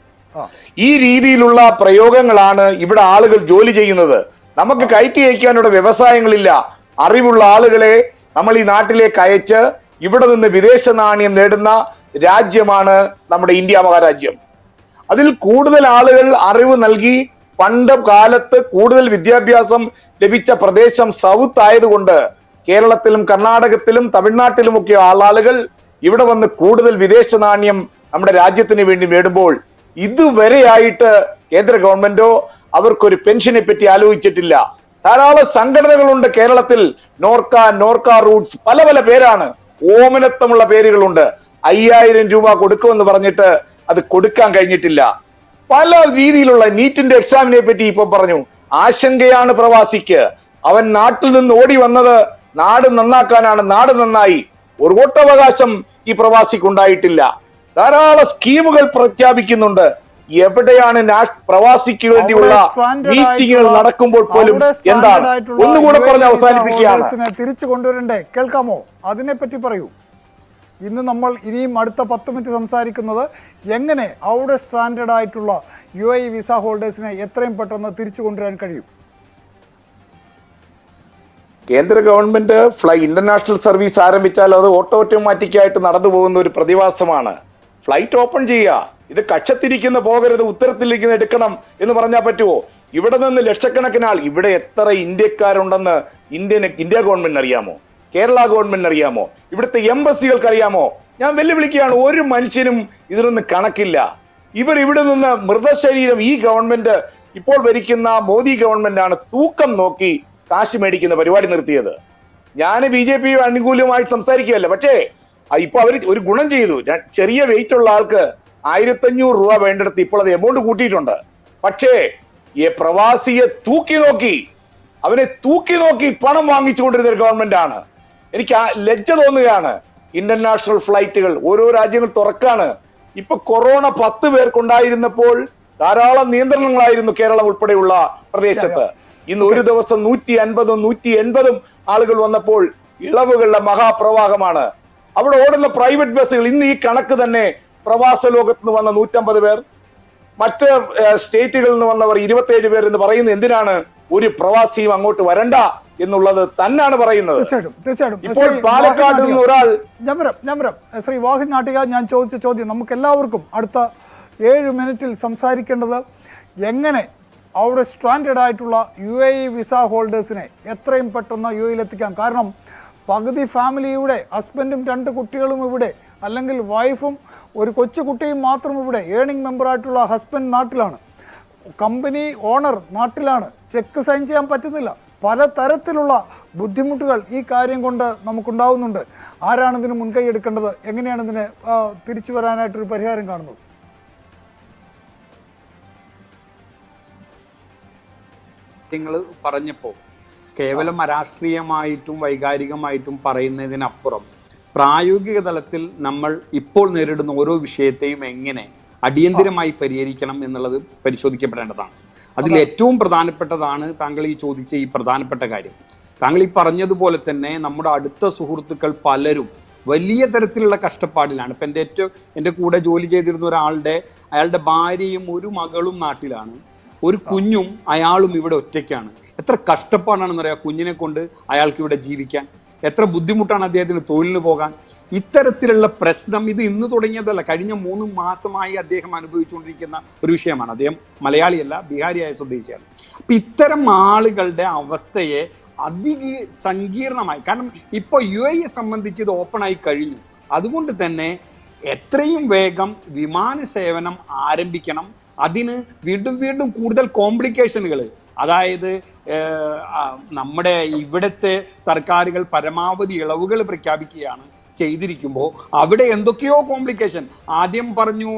ഈ രീതിയിലുള്ള പ്രയോഗങ്ങളാണ് ഇവിടെ ആളുകൾ ജോലി ചെയ്യുന്നത്. നമുക്ക് കയറ്റി അയക്കാനുള്ള വ്യവസായങ്ങളില്ല. അറിവുള്ള ആളുകളെ നമ്മൾ ഈ നാട്ടിലേക്ക് അയച്ച് ഇവിടെ നിന്ന് വിദേശ നാണ്യം നേടുന്ന രാജ്യമാണ് നമ്മുടെ ഇന്ത്യ മഹാരാജ്യം. അതിൽ കൂടുതൽ ആളുകൾ അറിവ് നൽകി പണ്ട് കാലത്ത് കൂടുതൽ വിദ്യാഭ്യാസം ലഭിച്ച പ്രദേശം സൗത്ത് ആയതുകൊണ്ട് കേരളത്തിലും കർണാടകത്തിലും തമിഴ്നാട്ടിലുമൊക്കെ ആളുകൾ ഇവിടെ വന്ന് കൂടുതൽ വിദേശ നാണ്യം നമ്മുടെ രാജ്യത്തിന് വേണ്ടി നേടുമ്പോൾ ഇതുവരെയായിട്ട് കേന്ദ്ര ഗവൺമെന്റോ അവർക്കൊരു പെൻഷനെ പറ്റി ആലോചിച്ചിട്ടില്ല. ധാരാളം സംഘടനകളുണ്ട് കേരളത്തിൽ. നോർക്ക റൂട്ട്സ്, പല പല പേരാണ്, ഓമനത്വമുള്ള പേരുകളുണ്ട്. 5000 രൂപ കൊടുക്കുമെന്ന് പറഞ്ഞിട്ട് അത് കൊടുക്കാൻ കഴിഞ്ഞിട്ടില്ല. പല രീതിയിലുള്ള നീറ്റിന്റെ എക്സാമിനെ പറ്റി ഇപ്പൊ പറഞ്ഞു. ആശങ്കയാണ് പ്രവാസിക്ക്. അവൻ നാട്ടിൽ നിന്ന് ഓടി വന്നത് നാട് നന്നാക്കാനാണ്. നാട് നന്നായി. ഒരു വോട്ടവകാശം ഈ പ്രവാസിക്ക് ഉണ്ടായിട്ടില്ല. ധാരാളം സ്കീമുകൾ പ്രഖ്യാപിക്കുന്നുണ്ട്. എവിടെയാണ് പ്രവാസിക്ക് വേണ്ടിയുള്ള മീറ്റിങ്ങുകൾ നടക്കുമ്പോൾ പോലും എന്താണ്? ഒന്നുകൂടെ പറഞ്ഞ് അവസാനിപ്പിക്കുകയാണ്. തിരിച്ചു കൊണ്ടുവരണ്ടേ? കേൾക്കാമോ? അതിനെപ്പറ്റി പറയൂ. ഇന്ന് നമ്മൾ ഇനിയും അടുത്ത 10 മിനിറ്റ് സംസാരിക്കുന്നത് എങ്ങനെ അവിടെ സ്റ്റാൻഡേർഡ് ആയിട്ടുള്ള UAE വിസ ഹോൾഡേഴ്സിനെ എത്രയും പെട്ടെന്ന് തിരിച്ചു കൊണ്ടുവരാൻ കഴിയും. കേന്ദ്ര ഗവൺമെന്റ് ഇന്റർനാഷണൽ സർവീസ് ആരംഭിച്ചാൽ അത് ഓട്ടോമാറ്റിക് ആയിട്ട് നടന്നു പോകുന്ന ഒരു പ്രതിഭാസമാണ്. ഫ്ലൈറ്റ് ഓപ്പൺ ചെയ്യുക. ഇത് കക്ഷത്തിരിക്കുന്ന പോകരുത്, ഉത്തരത്തിലിരിക്കുന്ന എടുക്കണം എന്ന് പറഞ്ഞാൽ പറ്റുമോ? ഇവിടെ നിന്ന് ലക്ഷക്കണക്കിന് ആൾ, ഇവിടെ എത്ര ഇന്ത്യക്കാരുണ്ടെന്ന് ഇന്ത്യ ഗവൺമെന്റിന് അറിയാമോ? കേരള ഗവൺമെന്റിന് അറിയാമോ? ഇവിടുത്തെ എംബസികൾക്ക് അറിയാമോ? ഞാൻ വെല്ലുവിളിക്കുകയാണ്. ഒരു മനുഷ്യനും ഇതിനൊന്നും കണക്കില്ല. ഇവർ ഇവിടെ നിന്ന് മൃതശരീരം, ഈ ഗവൺമെന്റ് ഇപ്പോൾ ഭരിക്കുന്ന മോദി ഗവൺമെന്റ് ആണ് തൂക്കം നോക്കി കാശ് മേടിക്കുന്ന പരിപാടി നിർത്തിയത്. ഞാൻ BJP അനുകൂലമായിട്ട് സംസാരിക്കുകയല്ല. പക്ഷേ ഇപ്പൊ അവർ ഒരു ഗുണം ചെയ്തു. ചെറിയ വെയിറ്റ് ഉള്ള ആൾക്ക് 1500 രൂപ വേണ്ടിടത്ത് ഇപ്പോൾ അത് എമൗണ്ട് കൂട്ടിയിട്ടുണ്ട്. പക്ഷേ ഈ പ്രവാസിയെ അവനെ തൂക്കി നോക്കി പണം വാങ്ങിച്ചുകൊണ്ടിരുന്ന ഒരു ഗവൺമെന്റ് ആണ്. എനിക്ക് ലജ്ജ തോന്നുകയാണ്. ഇന്റർനാഷണൽ ഫ്ലൈറ്റുകൾ ഓരോ രാജ്യങ്ങൾ തുറക്കാണ്. ഇപ്പൊ കൊറോണ 10 പേർക്കുണ്ടായിരുന്നപ്പോൾ ധാരാളം നിയന്ത്രണങ്ങളായിരുന്നു കേരളം ഉൾപ്പെടെയുള്ള പ്രദേശത്ത്. ഇന്ന് ഒരു ദിവസം 150-ഉം 180-ഉം ആളുകൾ വന്നപ്പോൾ ഇളവുകളുടെ മഹാപ്രവാഹമാണ്. അവിടെ ഓടുന്ന പ്രൈവറ്റ് ബസ്സുകൾ ഇന്ന് ഈ കണക്ക് തന്നെ പ്രവാസ ലോകത്ത് നിന്ന് വന്ന 150 പേർ, മറ്റ് സ്റ്റേറ്റുകളിൽ നിന്ന് വന്നവർ 27 പേർ എന്ന് പറയുന്നത് എന്തിനാണ്? ഒരു പ്രവാസിയും അങ്ങോട്ട് വരണ്ട എന്നുള്ളത് തന്നെയാണ് പറയുന്നത്. ഇപ്പോൾ പാലക്കാട് നിന്ന് ഒരാൾ ശ്രീ വാഹിൻ നാട്ടിക, ഞാൻ ചോദിച്ച ചോദ്യം നമുക്ക് എല്ലാവർക്കും അടുത്ത 7 മിനിറ്റിൽ സംസാരിക്കേണ്ടത് എങ്ങനെ അവിടെ സ്റ്റാൻഡേർഡ് ആയിട്ടുള്ള UAE വിസ ഹോൾഡേഴ്സിനെ എത്രയും പെട്ടെന്ന് UAE-യിലെത്തിക്കാം. കാരണം പകുതി ഫാമിലിയുടെ ഹസ്ബൻഡും 2 കുട്ടികളും ഇവിടെ, അല്ലെങ്കിൽ വൈഫും ഒരു കൊച്ചു കുട്ടിയും മാത്രം ഇവിടെ. ഏണിംഗ് മെമ്പറായിട്ടുള്ള ഹസ്ബൻഡ് നാട്ടിലാണ്, കമ്പനി ഓണർ നാട്ടിലാണ്, ചെക്ക് സൈൻ ചെയ്യാൻ പറ്റുന്നില്ല. പല തരത്തിലുള്ള ബുദ്ധിമുട്ടുകൾ ഈ കാര്യം കൊണ്ട് നമുക്കുണ്ടാവുന്നുണ്ട്. ആരാണ് ഇതിന് മുൻകൈ എടുക്കേണ്ടത്? എങ്ങനെയാണ് ഇതിന് തിരിച്ചു വരാനായിട്ടൊരു പരിഹാരം കാണുന്നത്? നിങ്ങൾ പറഞ്ഞപ്പോൾ കേവലം അരാഷ്ട്രീയമായിട്ടും വൈകാരികമായിട്ടും പറയുന്നതിനപ്പുറം പ്രായോഗിക തലത്തിൽ നമ്മൾ ഇപ്പോൾ നേരിടുന്ന ഓരോ വിഷയത്തെയും എങ്ങനെ അടിയന്തിരമായി പരിഹരിക്കണം എന്നുള്ളത് പരിശോധിക്കപ്പെടേണ്ടതാണ്. അതിൽ ഏറ്റവും പ്രധാനപ്പെട്ടതാണ് താങ്കൾ ഈ ചോദിച്ച ഈ പ്രധാനപ്പെട്ട കാര്യം. താങ്കൾ ഈ പറഞ്ഞതുപോലെ തന്നെ നമ്മുടെ അടുത്ത സുഹൃത്തുക്കൾ പലരും വലിയ തരത്തിലുള്ള കഷ്ടപ്പാടിലാണ്. ഇപ്പം എൻ്റെ കൂടെ ജോലി ചെയ്തിരുന്ന അയാളുടെ ഭാര്യയും ഒരു മകളും നാട്ടിലാണ്, ഒരു കുഞ്ഞും അയാളും ഇവിടെ ഒറ്റയ്ക്കാണ്. എത്ര കഷ്ടപ്പാടാണെന്ന് പറയാം കുഞ്ഞിനെ കൊണ്ട് അയാൾക്ക് ഇവിടെ ജീവിക്കാൻ. എത്ര ബുദ്ധിമുട്ടാണ് അദ്ദേഹത്തിന് തൊഴിലിന് പോകാൻ. ഇത്തരത്തിലുള്ള പ്രശ്നം ഇത് ഇന്ന് തുടങ്ങിയതല്ല, കഴിഞ്ഞ 3 മാസമായി അദ്ദേഹം അനുഭവിച്ചുകൊണ്ടിരിക്കുന്ന ഒരു വിഷയമാണ്. അദ്ദേഹം മലയാളിയല്ല, ബീഹാരിയായ സ്വദേശിയാണ്. അപ്പം ഇത്തരം ആളുകളുടെ അവസ്ഥയെ സങ്കീർണമായി, കാരണം ഇപ്പോൾ UAE സംബന്ധിച്ച് ഇത് ഓപ്പണായി കഴിഞ്ഞു. അതുകൊണ്ട് തന്നെ എത്രയും വേഗം വിമാന സേവനം ആരംഭിക്കണം. അതിന് വീണ്ടും കൂടുതൽ കോംപ്ലിക്കേഷനുകൾ, അതായത് നമ്മുടെ ഇവിടുത്തെ സർക്കാരുകൾ പരമാവധി ഇളവുകൾ പ്രഖ്യാപിക്കുകയാണ് ചെയ്തിരിക്കുമ്പോൾ അവിടെ എന്തൊക്കെയോ കോംപ്ലിക്കേഷൻ. ആദ്യം പറഞ്ഞു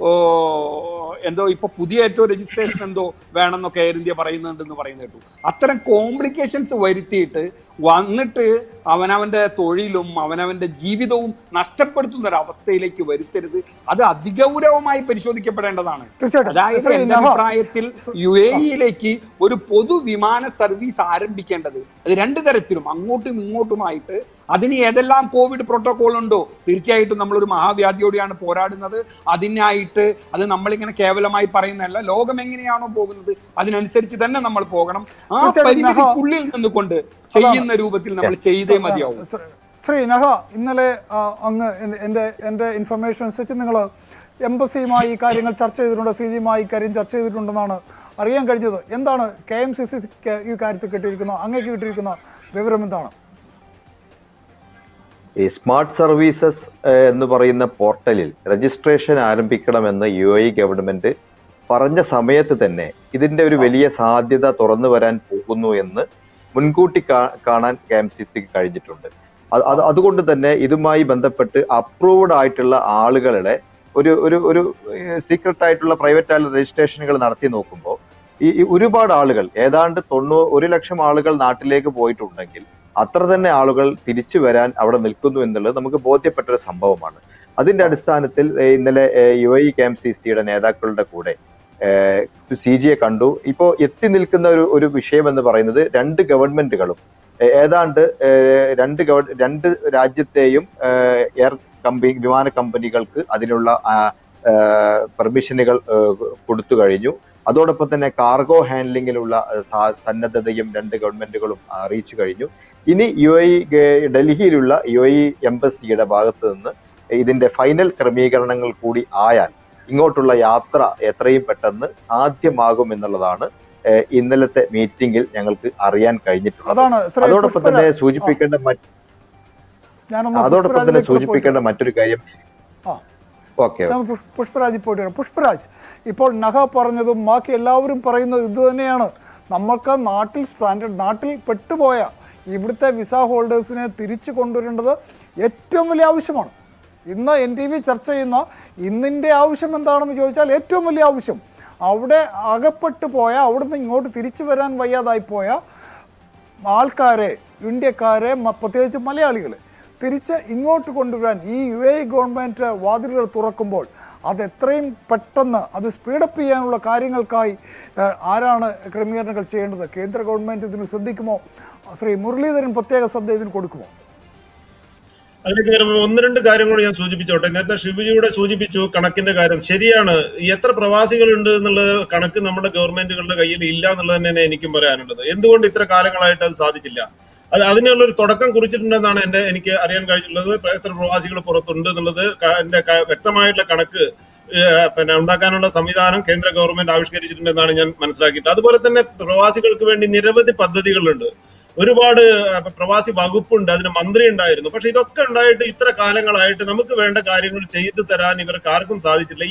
എന്തോ ഇപ്പൊ പുതിയ ഏറ്റവും രജിസ്ട്രേഷൻ എന്തോ വേണമെന്നൊക്കെ എയർ ഇന്ത്യ പറയുന്നുണ്ടെന്ന് പറയുന്നത് കേട്ടു. അത്തരം കോംപ്ലിക്കേഷൻസ് വരുത്തിയിട്ട് വന്നിട്ട് അവനവന്റെ തൊഴിലും അവനവന്റെ ജീവിതവും നഷ്ടപ്പെടുത്തുന്ന ഒരു അവസ്ഥയിലേക്ക് വരുത്തരുത്. അത് അതിഗൗരവമായി പരിശോധിക്കപ്പെടേണ്ടതാണ്. അതായത് എന്റെ അഭിപ്രായത്തിൽ UAE-യിലേക്ക് ഒരു പൊതു വിമാന സർവീസ് ആരംഭിക്കേണ്ടത് അത് 2 തരത്തിലും അങ്ങോട്ടും ഇങ്ങോട്ടുമായിട്ട്. അതിന് ഏതെല്ലാം കോവിഡ് പ്രോട്ടോകോൾ ഉണ്ടോ, തീർച്ചയായിട്ടും നമ്മളൊരു മഹാവ്യാധിയോടെയാണ് പോരാടുന്നത്. അതിനായിട്ട് അത് നമ്മളിങ്ങനെ കേവലമായി പറയുന്നതല്ല. ലോകം എങ്ങനെയാണോ പോകുന്നത് അതിനനുസരിച്ച് തന്നെ നമ്മൾ പോകണം. ആ പരിമിതിക്കുള്ളിൽ നിന്നുകൊണ്ട് ചെയ്യുന്ന രൂപത്തിൽ നമ്മൾ ചെയ്തേ മതിയാവും. ശ്രീ നഹ, ഇന്നലെ അങ്ങ് എൻ്റെ ഇൻഫർമേഷൻ അനുസരിച്ച് നിങ്ങൾ എംബസിയുമായി ഈ കാര്യങ്ങൾ ചർച്ച ചെയ്തിട്ടുണ്ട്, CG-യുമായി കാര്യം ചർച്ച ചെയ്തിട്ടുണ്ടെന്നാണ് അറിയാൻ കഴിഞ്ഞത്. എന്താണ് KMCC-ക്ക് ഈ കാര്യത്തിൽ കിട്ടിയിരിക്കുന്ന, അങ്ങേക്ക് കിട്ടിയിരിക്കുന്ന വിവരം എന്താണ്? ഈ സ്മാർട്ട് സർവീസസ് എന്ന് പറയുന്ന പോർട്ടലിൽ രജിസ്ട്രേഷൻ ആരംഭിക്കണമെന്ന് UAE ഗവൺമെന്റ് പറഞ്ഞ സമയത്ത് തന്നെ ഇതിന്റെ ഒരു വലിയ സാധ്യത തുറന്നു വരാൻ പോകുന്നു എന്ന് മുൻകൂട്ടി കാണാൻ KMCC-ക്ക് കഴിഞ്ഞിട്ടുണ്ട്. അതുകൊണ്ട് തന്നെ ഇതുമായി ബന്ധപ്പെട്ട് അപ്രൂവ്ഡ് ആയിട്ടുള്ള ആളുകളുടെ ഒരു സീക്രട്ട് ആയിട്ടുള്ള പ്രൈവറ്റ് ആയിട്ടുള്ള രജിസ്ട്രേഷനുകൾ നടത്തി നോക്കുമ്പോൾ ഈ ഒരുപാട് ആളുകൾ, ഏതാണ്ട് 1 ലക്ഷം ആളുകൾ നാട്ടിലേക്ക് പോയിട്ടുണ്ടെങ്കിൽ അത്ര തന്നെ ആളുകൾ തിരിച്ചു വരാൻ അവിടെ നിൽക്കുന്നു എന്നുള്ളത് നമുക്ക് ബോധ്യപ്പെട്ട ഒരു സംഭവമാണ്. അതിന്റെ അടിസ്ഥാനത്തിൽ ഇന്നലെ UAE KMCC-യുടെ നേതാക്കളുടെ കൂടെ CG-യെ കണ്ടു. ഇപ്പോൾ എത്തി നിൽക്കുന്ന ഒരു വിഷയം എന്ന് പറയുന്നത് 2 ഗവൺമെന്റുകളും ഏതാണ്ട് 2 രാജ്യത്തെയും വിമാന കമ്പനികൾക്ക് അതിനുള്ള പെർമിഷനുകൾ കൊടുത്തു കഴിഞ്ഞു. അതോടൊപ്പം തന്നെ കാർഗോ ഹാൻഡ്ലിങ്ങിലുള്ള സന്നദ്ധതയും 2 ഗവൺമെന്റുകളും അറിയിച്ചു കഴിഞ്ഞു. ഇനി ഡൽഹിയിലുള്ള UAE എംബസിയുടെ ഭാഗത്ത് നിന്ന് ഇതിന്റെ ഫൈനൽ ക്രമീകരണങ്ങൾ കൂടി ആയാൽ ഇങ്ങോട്ടുള്ള യാത്ര എത്രയും പെട്ടെന്ന് സാധ്യമാകും എന്നുള്ളതാണ് ഇന്നലത്തെ മീറ്റിംഗിൽ ഞങ്ങൾക്ക് അറിയാൻ കഴിഞ്ഞിട്ടുള്ളത്. അതോടൊപ്പം തന്നെ സൂചിപ്പിക്കേണ്ട മറ്റൊരു കാര്യം, പുഷ്പരാജ്, ഇപ്പോൾ നഹ പറഞ്ഞതും ബാക്കി എല്ലാവരും പറയുന്നത് ഇത് തന്നെയാണ്. നമ്മൾക്ക് നാട്ടിൽ പെട്ടുപോയ ഇവിടുത്തെ വിസ ഹോൾഡേഴ്സിനെ തിരിച്ചു കൊണ്ടുവരേണ്ടത് ഏറ്റവും വലിയ ആവശ്യമാണ്. ഇന്ന് NTV ചർച്ച ചെയ്യുന്ന ഇന്നിൻ്റെ ആവശ്യം എന്താണെന്ന് ചോദിച്ചാൽ ഏറ്റവും വലിയ ആവശ്യം അവിടെ അകപ്പെട്ടു പോയ, അവിടുന്ന് ഇങ്ങോട്ട് തിരിച്ചു വരാൻ വയ്യാതായി പോയ ആൾക്കാരെ, ഇന്ത്യക്കാരെ, പ്രത്യേകിച്ച് മലയാളികളെ തിരിച്ച് ഇങ്ങോട്ട് കൊണ്ടുവരാൻ ഈ UAE ഗവൺമെൻറ് വാതിലുകൾ തുറക്കുമ്പോൾ അത് എത്രയും പെട്ടെന്ന് അത് സ്പീഡപ്പ് ചെയ്യാനുള്ള കാര്യങ്ങൾക്കായി ആരാണ് ക്രമീകരണങ്ങൾ ചെയ്യേണ്ടത്? കേന്ദ്ര ഗവൺമെൻറ് ഇതിന് ശ്രദ്ധിക്കുമോ? ശ്രീ മുരളീധരൻ പ്രത്യേക ശ്രദ്ധ ഇതിന് കൊടുക്കുമോ? അതിലേക്ക് വരുമ്പോൾ 1-2 കാര്യങ്ങൾ ഞാൻ സൂചിപ്പിച്ചോട്ടെ. നേരത്തെ ഷിബുജിയുടെ സൂചിപ്പിച്ചു കണക്കിന്റെ കാര്യം. ശരിയാണ്, എത്ര പ്രവാസികളുണ്ട് എന്നുള്ള കണക്ക് നമ്മുടെ ഗവൺമെന്റുകളുടെ കയ്യിൽ ഇല്ല എന്നുള്ളത് തന്നെയാണ് എനിക്കും പറയാനുള്ളത്. എന്തുകൊണ്ട് ഇത്ര കാലങ്ങളായിട്ട് അത് സാധിച്ചില്ല? അതിനുള്ള ഒരു തുടക്കം കുറിച്ചിട്ടുണ്ടെന്നാണ് എനിക്ക് അറിയാൻ കഴിഞ്ഞിട്ടുള്ളത്. എത്ര പ്രവാസികൾ പുറത്തുണ്ട് എന്നുള്ളത് എന്റെ വ്യക്തമായിട്ടുള്ള കണക്ക് ഉണ്ടാക്കാനുള്ള സംവിധാനം കേന്ദ്ര ഗവൺമെന്റ് ആവിഷ്കരിച്ചിട്ടുണ്ടെന്നാണ് ഞാൻ മനസ്സിലാക്കിയിട്ട്. അതുപോലെ തന്നെ പ്രവാസികൾക്ക് വേണ്ടി നിരവധി പദ്ധതികളുണ്ട്. ഒരുപാട് പ്രവാസി വകുപ്പുണ്ട്, അതിന് മന്ത്രി ഉണ്ടായിരുന്നു. പക്ഷെ ഇതൊക്കെ ഉണ്ടായിട്ട് ഇത്ര കാലങ്ങളായിട്ട് നമുക്ക് വേണ്ട കാര്യങ്ങൾ ചെയ്തു തരാൻ ഇവർക്ക് ആർക്കും സാധിച്ചില്ല. ഈ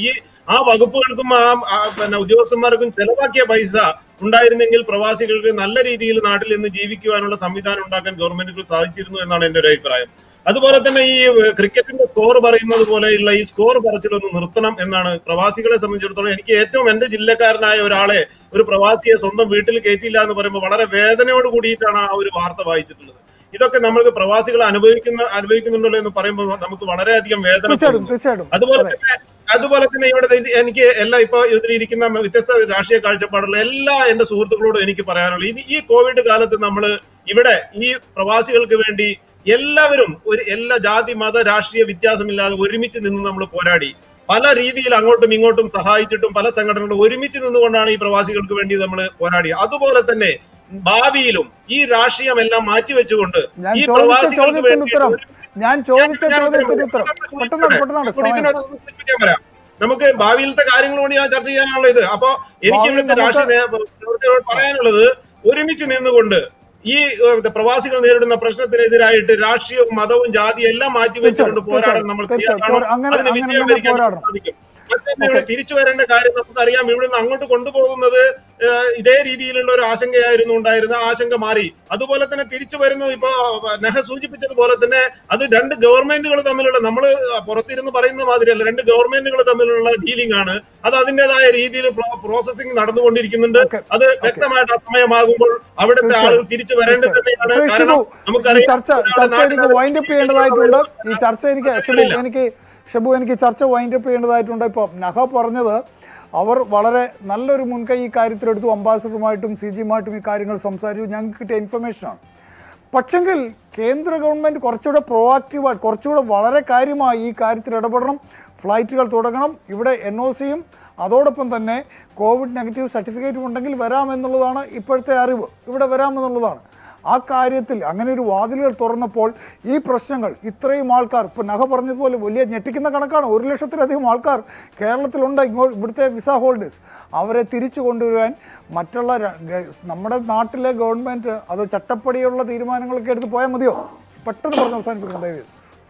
ആ വകുപ്പുകൾക്കും പിന്നെ ഉദ്യോഗസ്ഥന്മാർക്കും ചെലവാക്കിയ പൈസ ഉണ്ടായിരുന്നെങ്കിൽ പ്രവാസികൾക്ക് നല്ല രീതിയിൽ നാട്ടിൽ നിന്ന് ജീവിക്കുവാനുള്ള സംവിധാനം ഉണ്ടാക്കാൻ ഗവൺമെന്റുകൾ സാധിച്ചിരുന്നു എന്നാണ് എന്റെ ഒരു അഭിപ്രായം. അതുപോലെ തന്നെ ഈ ക്രിക്കറ്റിന്റെ സ്കോർ പറയുന്നത് പോലെയുള്ള ഈ സ്കോർ പറച്ചിലൊന്ന് നിർത്തണം എന്നാണ് പ്രവാസികളെ സംബന്ധിച്ചിടത്തോളം. എനിക്ക് ഏറ്റവും എന്റെ ജില്ലക്കാരനായ ഒരാളെ, ഒരു പ്രവാസിയെ സ്വന്തം വീട്ടിൽ കയറ്റിയില്ല എന്ന് പറയുമ്പോൾ വളരെ വേദനയോട് കൂടിയിട്ടാണ് ആ ഒരു വാർത്ത വായിച്ചിട്ടുള്ളത്. ഇതൊക്കെ നമ്മൾക്ക് പ്രവാസികൾ അനുഭവിക്കുന്നുണ്ടല്ലോ എന്ന് പറയുമ്പോൾ നമുക്ക് വളരെയധികം വേദന. അതുപോലെ തന്നെ ഇവിടെ എനിക്ക് ഇപ്പൊ ഇതിലിരിക്കുന്ന വ്യത്യസ്ത രാഷ്ട്രീയ കാഴ്ചപ്പാടുള്ള എല്ലാ എന്റെ സുഹൃത്തുക്കളോടും എനിക്ക് പറയാനുള്ളത്, ഈ കോവിഡ് കാലത്ത് നമ്മൾ ഇവിടെ ഈ പ്രവാസികൾക്ക് വേണ്ടി എല്ലാവരും എല്ലാ ജാതി മത രാഷ്ട്രീയ വ്യത്യാസമില്ലാതെ ഒരുമിച്ച് നിന്ന് നമ്മൾ പോരാടി. പല രീതിയിൽ അങ്ങോട്ടും ഇങ്ങോട്ടും സഹായിച്ചിട്ടും പല സംഘടനകളും ഒരുമിച്ച് നിന്നുകൊണ്ടാണ് ഈ പ്രവാസികൾക്ക് വേണ്ടി നമ്മൾ പോരാടി. അതുപോലെ തന്നെ ഭാവിയിലും ഈ രാഷ്ട്രീയമെല്ലാം മാറ്റിവെച്ചുകൊണ്ട് ഈ പ്രവാസികൾക്ക് വേണ്ടി പറയാം. നമുക്ക് ഭാവിയിലത്തെ കാര്യങ്ങൾ കൂടിയാണ് ചർച്ച ചെയ്യാനുള്ളത് ഇത്. അപ്പൊ എനിക്ക് ഇവിടുത്തെ രാഷ്ട്രീയ പ്രവർത്തകരോട് പറയാനുള്ളത്, ഒരുമിച്ച് നിന്നുകൊണ്ട് ഈ പ്രവാസികൾ നേരിടുന്ന പ്രശ്നത്തിനെതിരായിട്ട് രാഷ്ട്രീയവും മതവും ജാതിയും എല്ലാം മാറ്റിവെച്ചുകൊണ്ട് പോരാടാൻ നമ്മൾ സാധിക്കും. മറ്റൊന്ന് തിരിച്ചു വരേണ്ട കാര്യം നമുക്കറിയാം. ഇവിടുന്ന് അങ്ങോട്ട് കൊണ്ടുപോകുന്നത് ഇതേ രീതിയിലുള്ള ഒരു ആശങ്കയായിരുന്നു ഉണ്ടായിരുന്ന, ആശങ്ക മാറി. അതുപോലെ തന്നെ തിരിച്ചു വരുന്നത് ഇപ്പൊ നെഹ സൂചിപ്പിച്ചതുപോലെ തന്നെ അത് രണ്ട് ഗവൺമെന്റുകൾ തമ്മിലുള്ള, നമ്മൾ പുറത്തിരുന്ന് പറയുന്ന മാതിരിയല്ല, രണ്ട് ഗവൺമെന്റുകൾ തമ്മിലുള്ള ഡീലിംഗ് ആണ്. അത് അതിന്റേതായ രീതിയിൽ പ്രോസസിംഗ് നടന്നുകൊണ്ടിരിക്കുന്നുണ്ട്. അത് വ്യക്തമായിട്ട് ആ സമയമാകുമ്പോൾ അവിടുത്തെ ആളുകൾ തിരിച്ചു വരേണ്ടത് തന്നെയാണ്. കാരണം നമുക്കറിയാം ഷബു, എനിക്ക് ചർച്ച വൈൻഡപ്പ് ചെയ്യേണ്ടതായിട്ടുണ്ട്. ഇപ്പോൾ നഹ പറഞ്ഞത് അവർ വളരെ നല്ലൊരു മുൻകൈ ഈ കാര്യത്തിലെടുത്തു. അംബാസഡറുമായിട്ടും CG-മായിട്ടും ഈ കാര്യങ്ങൾ സംസാരിച്ചു. ഞങ്ങൾക്ക് കിട്ടിയ ഇൻഫർമേഷനാണ്. പക്ഷെങ്കിൽ കേന്ദ്ര ഗവൺമെൻറ് കുറച്ചുകൂടെ പ്രൊആക്റ്റീവായിട്ട്, കുറച്ചുകൂടെ വളരെ കാര്യമായി ഈ കാര്യത്തിൽ ഇടപെടണം. ഫ്ലൈറ്റുകൾ തുടങ്ങണം. ഇവിടെ NOC-യും അതോടൊപ്പം തന്നെ കോവിഡ് നെഗറ്റീവ് സർട്ടിഫിക്കറ്റും ഉണ്ടെങ്കിൽ വരാമെന്നുള്ളതാണ് ഇപ്പോഴത്തെ അറിവ്. ഇവിടെ വരാമെന്നുള്ളതാണ്. ആ കാര്യത്തിൽ അങ്ങനെ ഒരു വാതിലുകൾ തുറന്നപ്പോൾ ഈ പ്രശ്നങ്ങൾ ഇത്രയും ആൾക്കാർ, ഇപ്പോൾ നഹ പറഞ്ഞതുപോലെ വലിയ ഞെട്ടിക്കുന്ന കണക്കാണ്, 1,00,000-ലധികം ആൾക്കാർ കേരളത്തിലുണ്ട്. ഇവിടുത്തെ വിസ ഹോൾഡേഴ്സ്, അവരെ തിരിച്ചു കൊണ്ടുവരാൻ മറ്റുള്ള നമ്മുടെ നാട്ടിലെ ഗവൺമെൻറ് അത് ചട്ടപ്പടിയുള്ള തീരുമാനങ്ങളൊക്കെ എടുത്ത് പോയാൽ മതിയോ? പെട്ടെന്ന് പറഞ്ഞ് അവസാനിപ്പിക്കണം ദയവ്.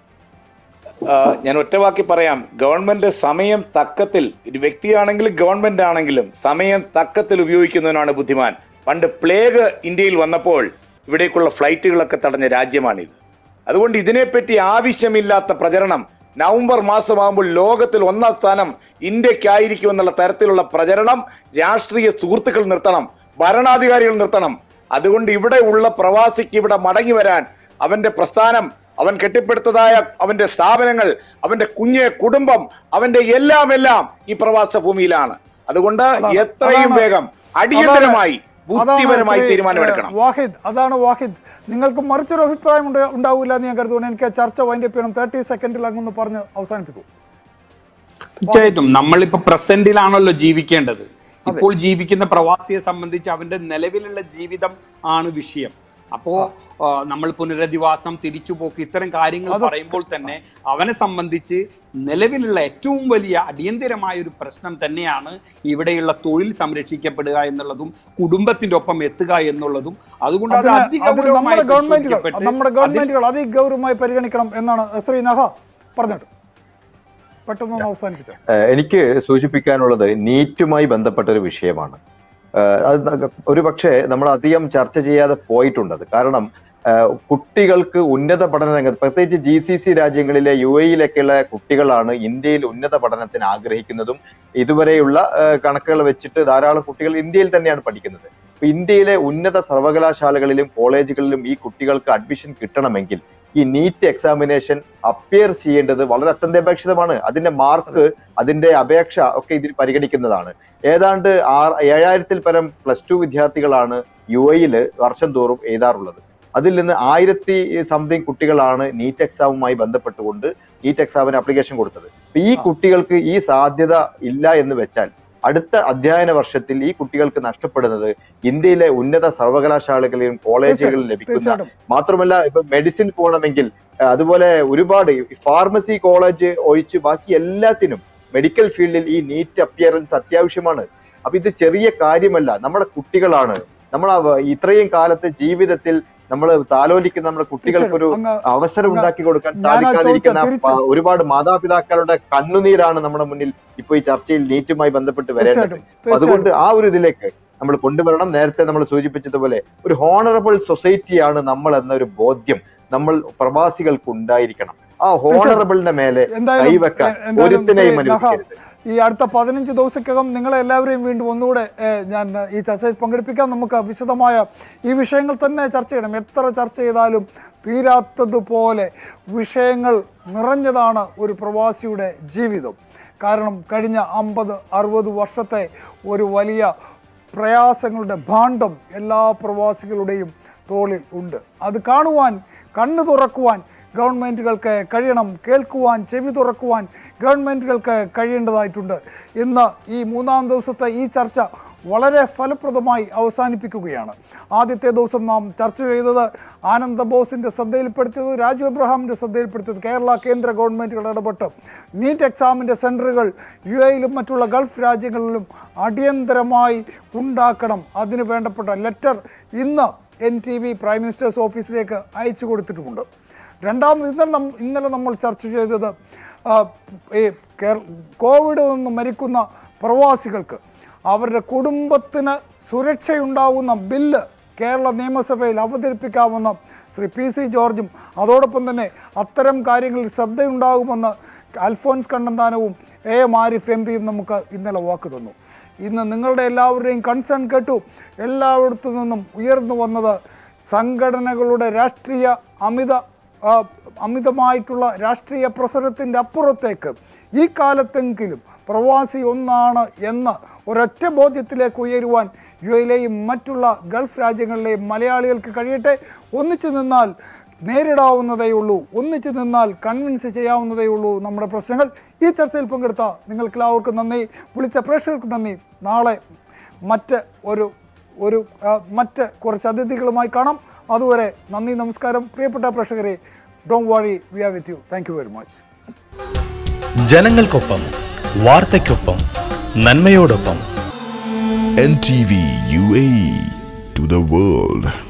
ഞാൻ ഒറ്റവാക്കി പറയാം, ഗവൺമെന്റ് സമയം തക്കത്തിൽ, ഒരു വ്യക്തിയാണെങ്കിലും ഗവൺമെന്റ് ആണെങ്കിലും സമയം തക്കത്തിൽ ഉപയോഗിക്കുന്നതിനാണ് ബുദ്ധിമാൻ. പണ്ട് പ്ലേഗ് ഇന്ത്യയിൽ വന്നപ്പോൾ ഇവിടേക്കുള്ള ഫ്ലൈറ്റുകളൊക്കെ തടഞ്ഞ രാജ്യമാണിത്. അതുകൊണ്ട് ഇതിനെപ്പറ്റി ആവശ്യമില്ലാത്ത പ്രചരണം നവംബർ മാസമാകുമ്പോൾ ലോകത്തിൽ 1-ാം സ്ഥാനം ഇന്ത്യക്കായിരിക്കും എന്നുള്ള തരത്തിലുള്ള പ്രചരണം രാഷ്ട്രീയ സുഹൃത്തുക്കൾ നിർത്തണം, ഭരണാധികാരികൾ നിർത്തണം. അതുകൊണ്ട് ഇവിടെ ഉള്ള പ്രവാസിക്ക് ഇവിടെ മടങ്ങി വരാൻ അവന്റെ പ്രസ്ഥാനം, അവൻ കെട്ടിപ്പടുത്തതായ അവന്റെ സ്ഥാപനങ്ങൾ, അവന്റെ കുടുംബം, അവന്റെ എല്ലാം ഈ പ്രവാസ ഭൂമിയിലാണ്. അതുകൊണ്ട് എത്രയും വേഗം അടിയന്തരമായി ബുദ്ധിപരമായി തീരുമാനമെടുക്കണം. വാഹിദ്, അതാണ് വാഹിദ്. നിങ്ങൾക്ക് മറിച്ചൊരു അഭിപ്രായം ഉണ്ടാവില്ല എന്ന് ഞാൻ കരുതുന്നു. എനിക്ക് ചർച്ച വൈൻഡപ്പ് ചെയ്യണം. 30 സെക്കൻഡിൽ അങ്ങൊന്ന് പറഞ്ഞ് അവസാനിപ്പിക്കും. തീർച്ചയായിട്ടും നമ്മളിപ്പോ പ്രസന്റിലാണല്ലോ ജീവിക്കേണ്ടത്. ഇപ്പോൾ ജീവിക്കുന്ന പ്രവാസിയെ സംബന്ധിച്ച് അവന്റെ നിലവിലുള്ള ജീവിതം ആണ് വിഷയം. അപ്പോ നമ്മൾ പുനരധിവാസം, തിരിച്ചുപോക്ക്, ഇത്തരം കാര്യങ്ങൾ പറയുമ്പോൾ തന്നെ അവനെ സംബന്ധിച്ച് നിലവിലുള്ള ഏറ്റവും വലിയ അടിയന്തരമായ ഒരു പ്രശ്നം തന്നെയാണ് ഇവിടെയുള്ള തൊഴിൽ സംരക്ഷിക്കപ്പെടുക എന്നുള്ളതും കുടുംബത്തിന്റെ ഒപ്പം എത്തുക എന്നുള്ളതും. അതുകൊണ്ട് അത് നമ്മുടെ ഗവൺമെന്റുകൾ അതിഗൗരവമായി പരിഗണിക്കണം എന്നാണ് ശ്രീ നഹ പറഞ്ഞിട്ട് പെട്ടെന്ന് അവസാനിപ്പിച്ച. എനിക്ക് സൂചിപ്പിക്കാനുള്ളത് നീറ്റുമായി ബന്ധപ്പെട്ട ഒരു വിഷയമാണ്. അത് ഒരു പക്ഷേ നമ്മൾ അധികം ചർച്ച ചെയ്യാതെ പോയിട്ടുണ്ടത്. കാരണം കുട്ടികൾക്ക് ഉന്നത പഠന രംഗത്ത്, പ്രത്യേകിച്ച് GCC രാജ്യങ്ങളിലെ UAE-യിലൊക്കെയുള്ള കുട്ടികളാണ് ഇന്ത്യയിൽ ഉന്നത പഠനത്തിന് ആഗ്രഹിക്കുന്നതും. ഇതുവരെയുള്ള കണക്കുകൾ വെച്ചിട്ട് ധാരാളം കുട്ടികൾ ഇന്ത്യയിൽ തന്നെയാണ് പഠിക്കുന്നത്. ഇന്ത്യയിലെ ഉന്നത സർവകലാശാലകളിലും കോളേജുകളിലും ഈ കുട്ടികൾക്ക് അഡ്മിഷൻ കിട്ടണമെങ്കിൽ ഈ നീറ്റ് എക്സാമിനേഷൻ അപ്പിയർ ചെയ്യേണ്ടത് വളരെ അത്യന്താപേക്ഷിതമാണ്. അതിന്റെ മാർക്ക്, അതിന്റെ അപേക്ഷ ഒക്കെ ഇതിൽ പരിഗണിക്കുന്നതാണ്. ഏതാണ്ട് 7000-ൽ പരം +2 വിദ്യാർത്ഥികളാണ് UAE-യിൽ വർഷം തോറും എഴുതാറുള്ളത്. അതിൽ നിന്ന് 1000 കുട്ടികളാണ് നീറ്റ് എക്സാമുമായി ബന്ധപ്പെട്ടുകൊണ്ട് നീറ്റ് എക്സാമിന് ആപ്ലിക്കേഷൻ കൊടുത്തത്. ഈ കുട്ടികൾക്ക് ഈ സാധ്യത ഇല്ല എന്ന് വെച്ചാൽ അടുത്ത അധ്യയന വർഷത്തിൽ ഈ കുട്ടികൾക്ക് നഷ്ടപ്പെടുന്നത് ഇന്ത്യയിലെ ഉന്നത സർവകലാശാലകളിലും കോളേജുകളിലും ലഭിക്കുന്ന, മാത്രമല്ല ഇപ്പൊ മെഡിസിൻ പോകണമെങ്കിൽ, അതുപോലെ ഒരുപാട് ഫാർമസി കോളേജ് ഒഴിച്ച് ബാക്കി എല്ലാത്തിനും മെഡിക്കൽ ഫീൽഡിൽ ഈ നീറ്റ് അപ്പിയറൻസ് അത്യാവശ്യമാണ്. അപ്പൊ ഇത് ചെറിയ കാര്യമല്ല. നമ്മുടെ കുട്ടികളാണ്, നമ്മൾ ഇത്രയും കാലത്തെ ജീവിതത്തിൽ നമ്മൾ താലോലിക്കുന്ന നമ്മുടെ കുട്ടികൾക്കൊരു അവസരം ഉണ്ടാക്കി കൊടുക്കാൻ സാധിക്കാതിരിക്കുന്ന ഒരുപാട് മാതാപിതാക്കളുടെ കണ്ണുനീരാണ് നമ്മുടെ മുന്നിൽ ഇപ്പൊ ഈ ചർച്ചയിൽ നീറ്റുമായി ബന്ധപ്പെട്ട് വരേണ്ടത്. അതുകൊണ്ട് ആ ഒരു ഇതിലേക്ക് നമ്മൾ കൊണ്ടുവരണം. നേരത്തെ നമ്മൾ സൂചിപ്പിച്ചതുപോലെ ഒരു ഹോണറബിൾ സൊസൈറ്റിയാണ് നമ്മൾ എന്നൊരു ബോധ്യം നമ്മൾ പ്രവാസികൾക്ക് ഉണ്ടായിരിക്കണം. ആ ഹോണറബിളിന്റെ മേലെ കൈവെക്കാൻ ഒരുത്തിനെയും അനുവദിക്കരുത്. ഈ അടുത്ത 15 ദിവസക്കകം നിങ്ങളെ എല്ലാവരെയും വീണ്ടും ഒന്നുകൂടെ ഞാൻ ഈ ചർച്ചയിൽ പങ്കെടുപ്പിക്കാം. നമുക്ക് വിശദമായ ഈ വിഷയങ്ങൾ തന്നെ ചർച്ച ചെയ്യണം. എത്ര ചർച്ച ചെയ്താലും തീരാത്തതുപോലെ വിഷയങ്ങൾ നിറഞ്ഞതാണ് ഒരു പ്രവാസിയുടെ ജീവിതം. കാരണം കഴിഞ്ഞ 50-60 വർഷത്തെ ഒരു വലിയ പ്രയാസങ്ങളുടെ ഭാണ്ഡം എല്ലാ പ്രവാസികളുടെയും തോളിൽ ഉണ്ട്. അത് കാണുവാൻ, കണ്ണു തുറക്കുവാൻ ഗവൺമെൻറ്റുകൾക്ക് കഴിയണം. കേൾക്കുവാൻ, ചെവി തുറക്കുവാൻ ഗവൺമെൻറ്റുകൾക്ക് കഴിയേണ്ടതായിട്ടുണ്ട്. ഇന്ന് ഈ 3-ാം ദിവസത്തെ ഈ ചർച്ച വളരെ ഫലപ്രദമായി അവസാനിപ്പിക്കുകയാണ്. ആദ്യത്തെ ദിവസം നാം ചർച്ച ചെയ്തത് ആനന്ദ ബോസിൻ്റെ ശ്രദ്ധയിൽപ്പെടുത്തിയത്, രാജു എബ്രഹാമിൻ്റെ ശ്രദ്ധയിൽപ്പെടുത്തിയത്, കേരള കേന്ദ്ര ഗവൺമെൻറ്റുകൾ ഇടപെട്ട് നീറ്റ് എക്സാമിൻ്റെ സെൻറ്ററുകൾ UAE-ലും മറ്റുള്ള ഗൾഫ് രാജ്യങ്ങളിലും അടിയന്തരമായി ഉണ്ടാക്കണം. അതിന് വേണ്ടപ്പെട്ട ലെറ്റർ ഇന്ന് NTV പ്രൈം മിനിസ്റ്റേഴ്സ് ഓഫീസിലേക്ക് അയച്ചു കൊടുത്തിട്ടുമുണ്ട്. രണ്ടാമത് ഇന്നലെ നമ്മൾ ചർച്ച ചെയ്തത് ഈ കോവിഡ് നിന്ന് മരിക്കുന്ന പ്രവാസികൾക്ക് അവരുടെ കുടുംബത്തിന് സുരക്ഷയുണ്ടാവുന്ന ബില്ല് കേരള നിയമസഭയിൽ അവതരിപ്പിക്കാമെന്ന് ശ്രീ PC ജോർജും അതോടൊപ്പം തന്നെ അത്തരം കാര്യങ്ങളിൽ ശ്രദ്ധയുണ്ടാകുമെന്ന് അൽഫോൻസ് കണ്ണന്താനവും AM ആരിഫ് MPയും നമുക്ക് ഇന്നലെ വാക്ക് തന്നു. ഇന്ന് നിങ്ങളുടെ എല്ലാവരുടെയും കൺസേൺ കേട്ടു. എല്ലായിടത്തു നിന്നും ഉയർന്നു വന്നത് സംഘടനകളുടെ അമിതമായിട്ടുള്ള രാഷ്ട്രീയ പ്രസരത്തിൻ്റെ അപ്പുറത്തേക്ക് ഈ കാലത്തെങ്കിലും പ്രവാസി ഒന്നാണ് എന്ന ഒരൊറ്റ ബോധ്യത്തിലേക്ക് ഉയരുവാൻ UAE-ലെയും മറ്റുള്ള ഗൾഫ് രാജ്യങ്ങളിലെയും മലയാളികൾക്ക് കഴിയട്ടെ. ഒന്നിച്ചു നിന്നാൽ നേരിടാവുന്നതേ ഉള്ളൂ, ഒന്നിച്ചു നിന്നാൽ കൺവിൻസ് ചെയ്യാവുന്നതേ ഉള്ളൂ നമ്മുടെ പ്രശ്നങ്ങൾ. ഈ ചർച്ചയിൽ പങ്കെടുത്ത നിങ്ങൾക്കെല്ലാവർക്കും നന്ദി, വിളിച്ച പ്രേക്ഷകർക്ക് നന്ദി. നാളെ മറ്റ് കുറച്ച് അതിഥികളുമായി കാണാം. അതുവരെ നന്ദി, നമസ്കാരം. പ്രിയപ്പെട്ട പ്രേക്ഷകരെ, don't worry, we are with you. Thank you very much. ജനങ്ങൾക്കൊപ്പം, വാർത്തയ്ക്കൊപ്പം, നന്മയോടൊപ്പം. NTV UAE to the world.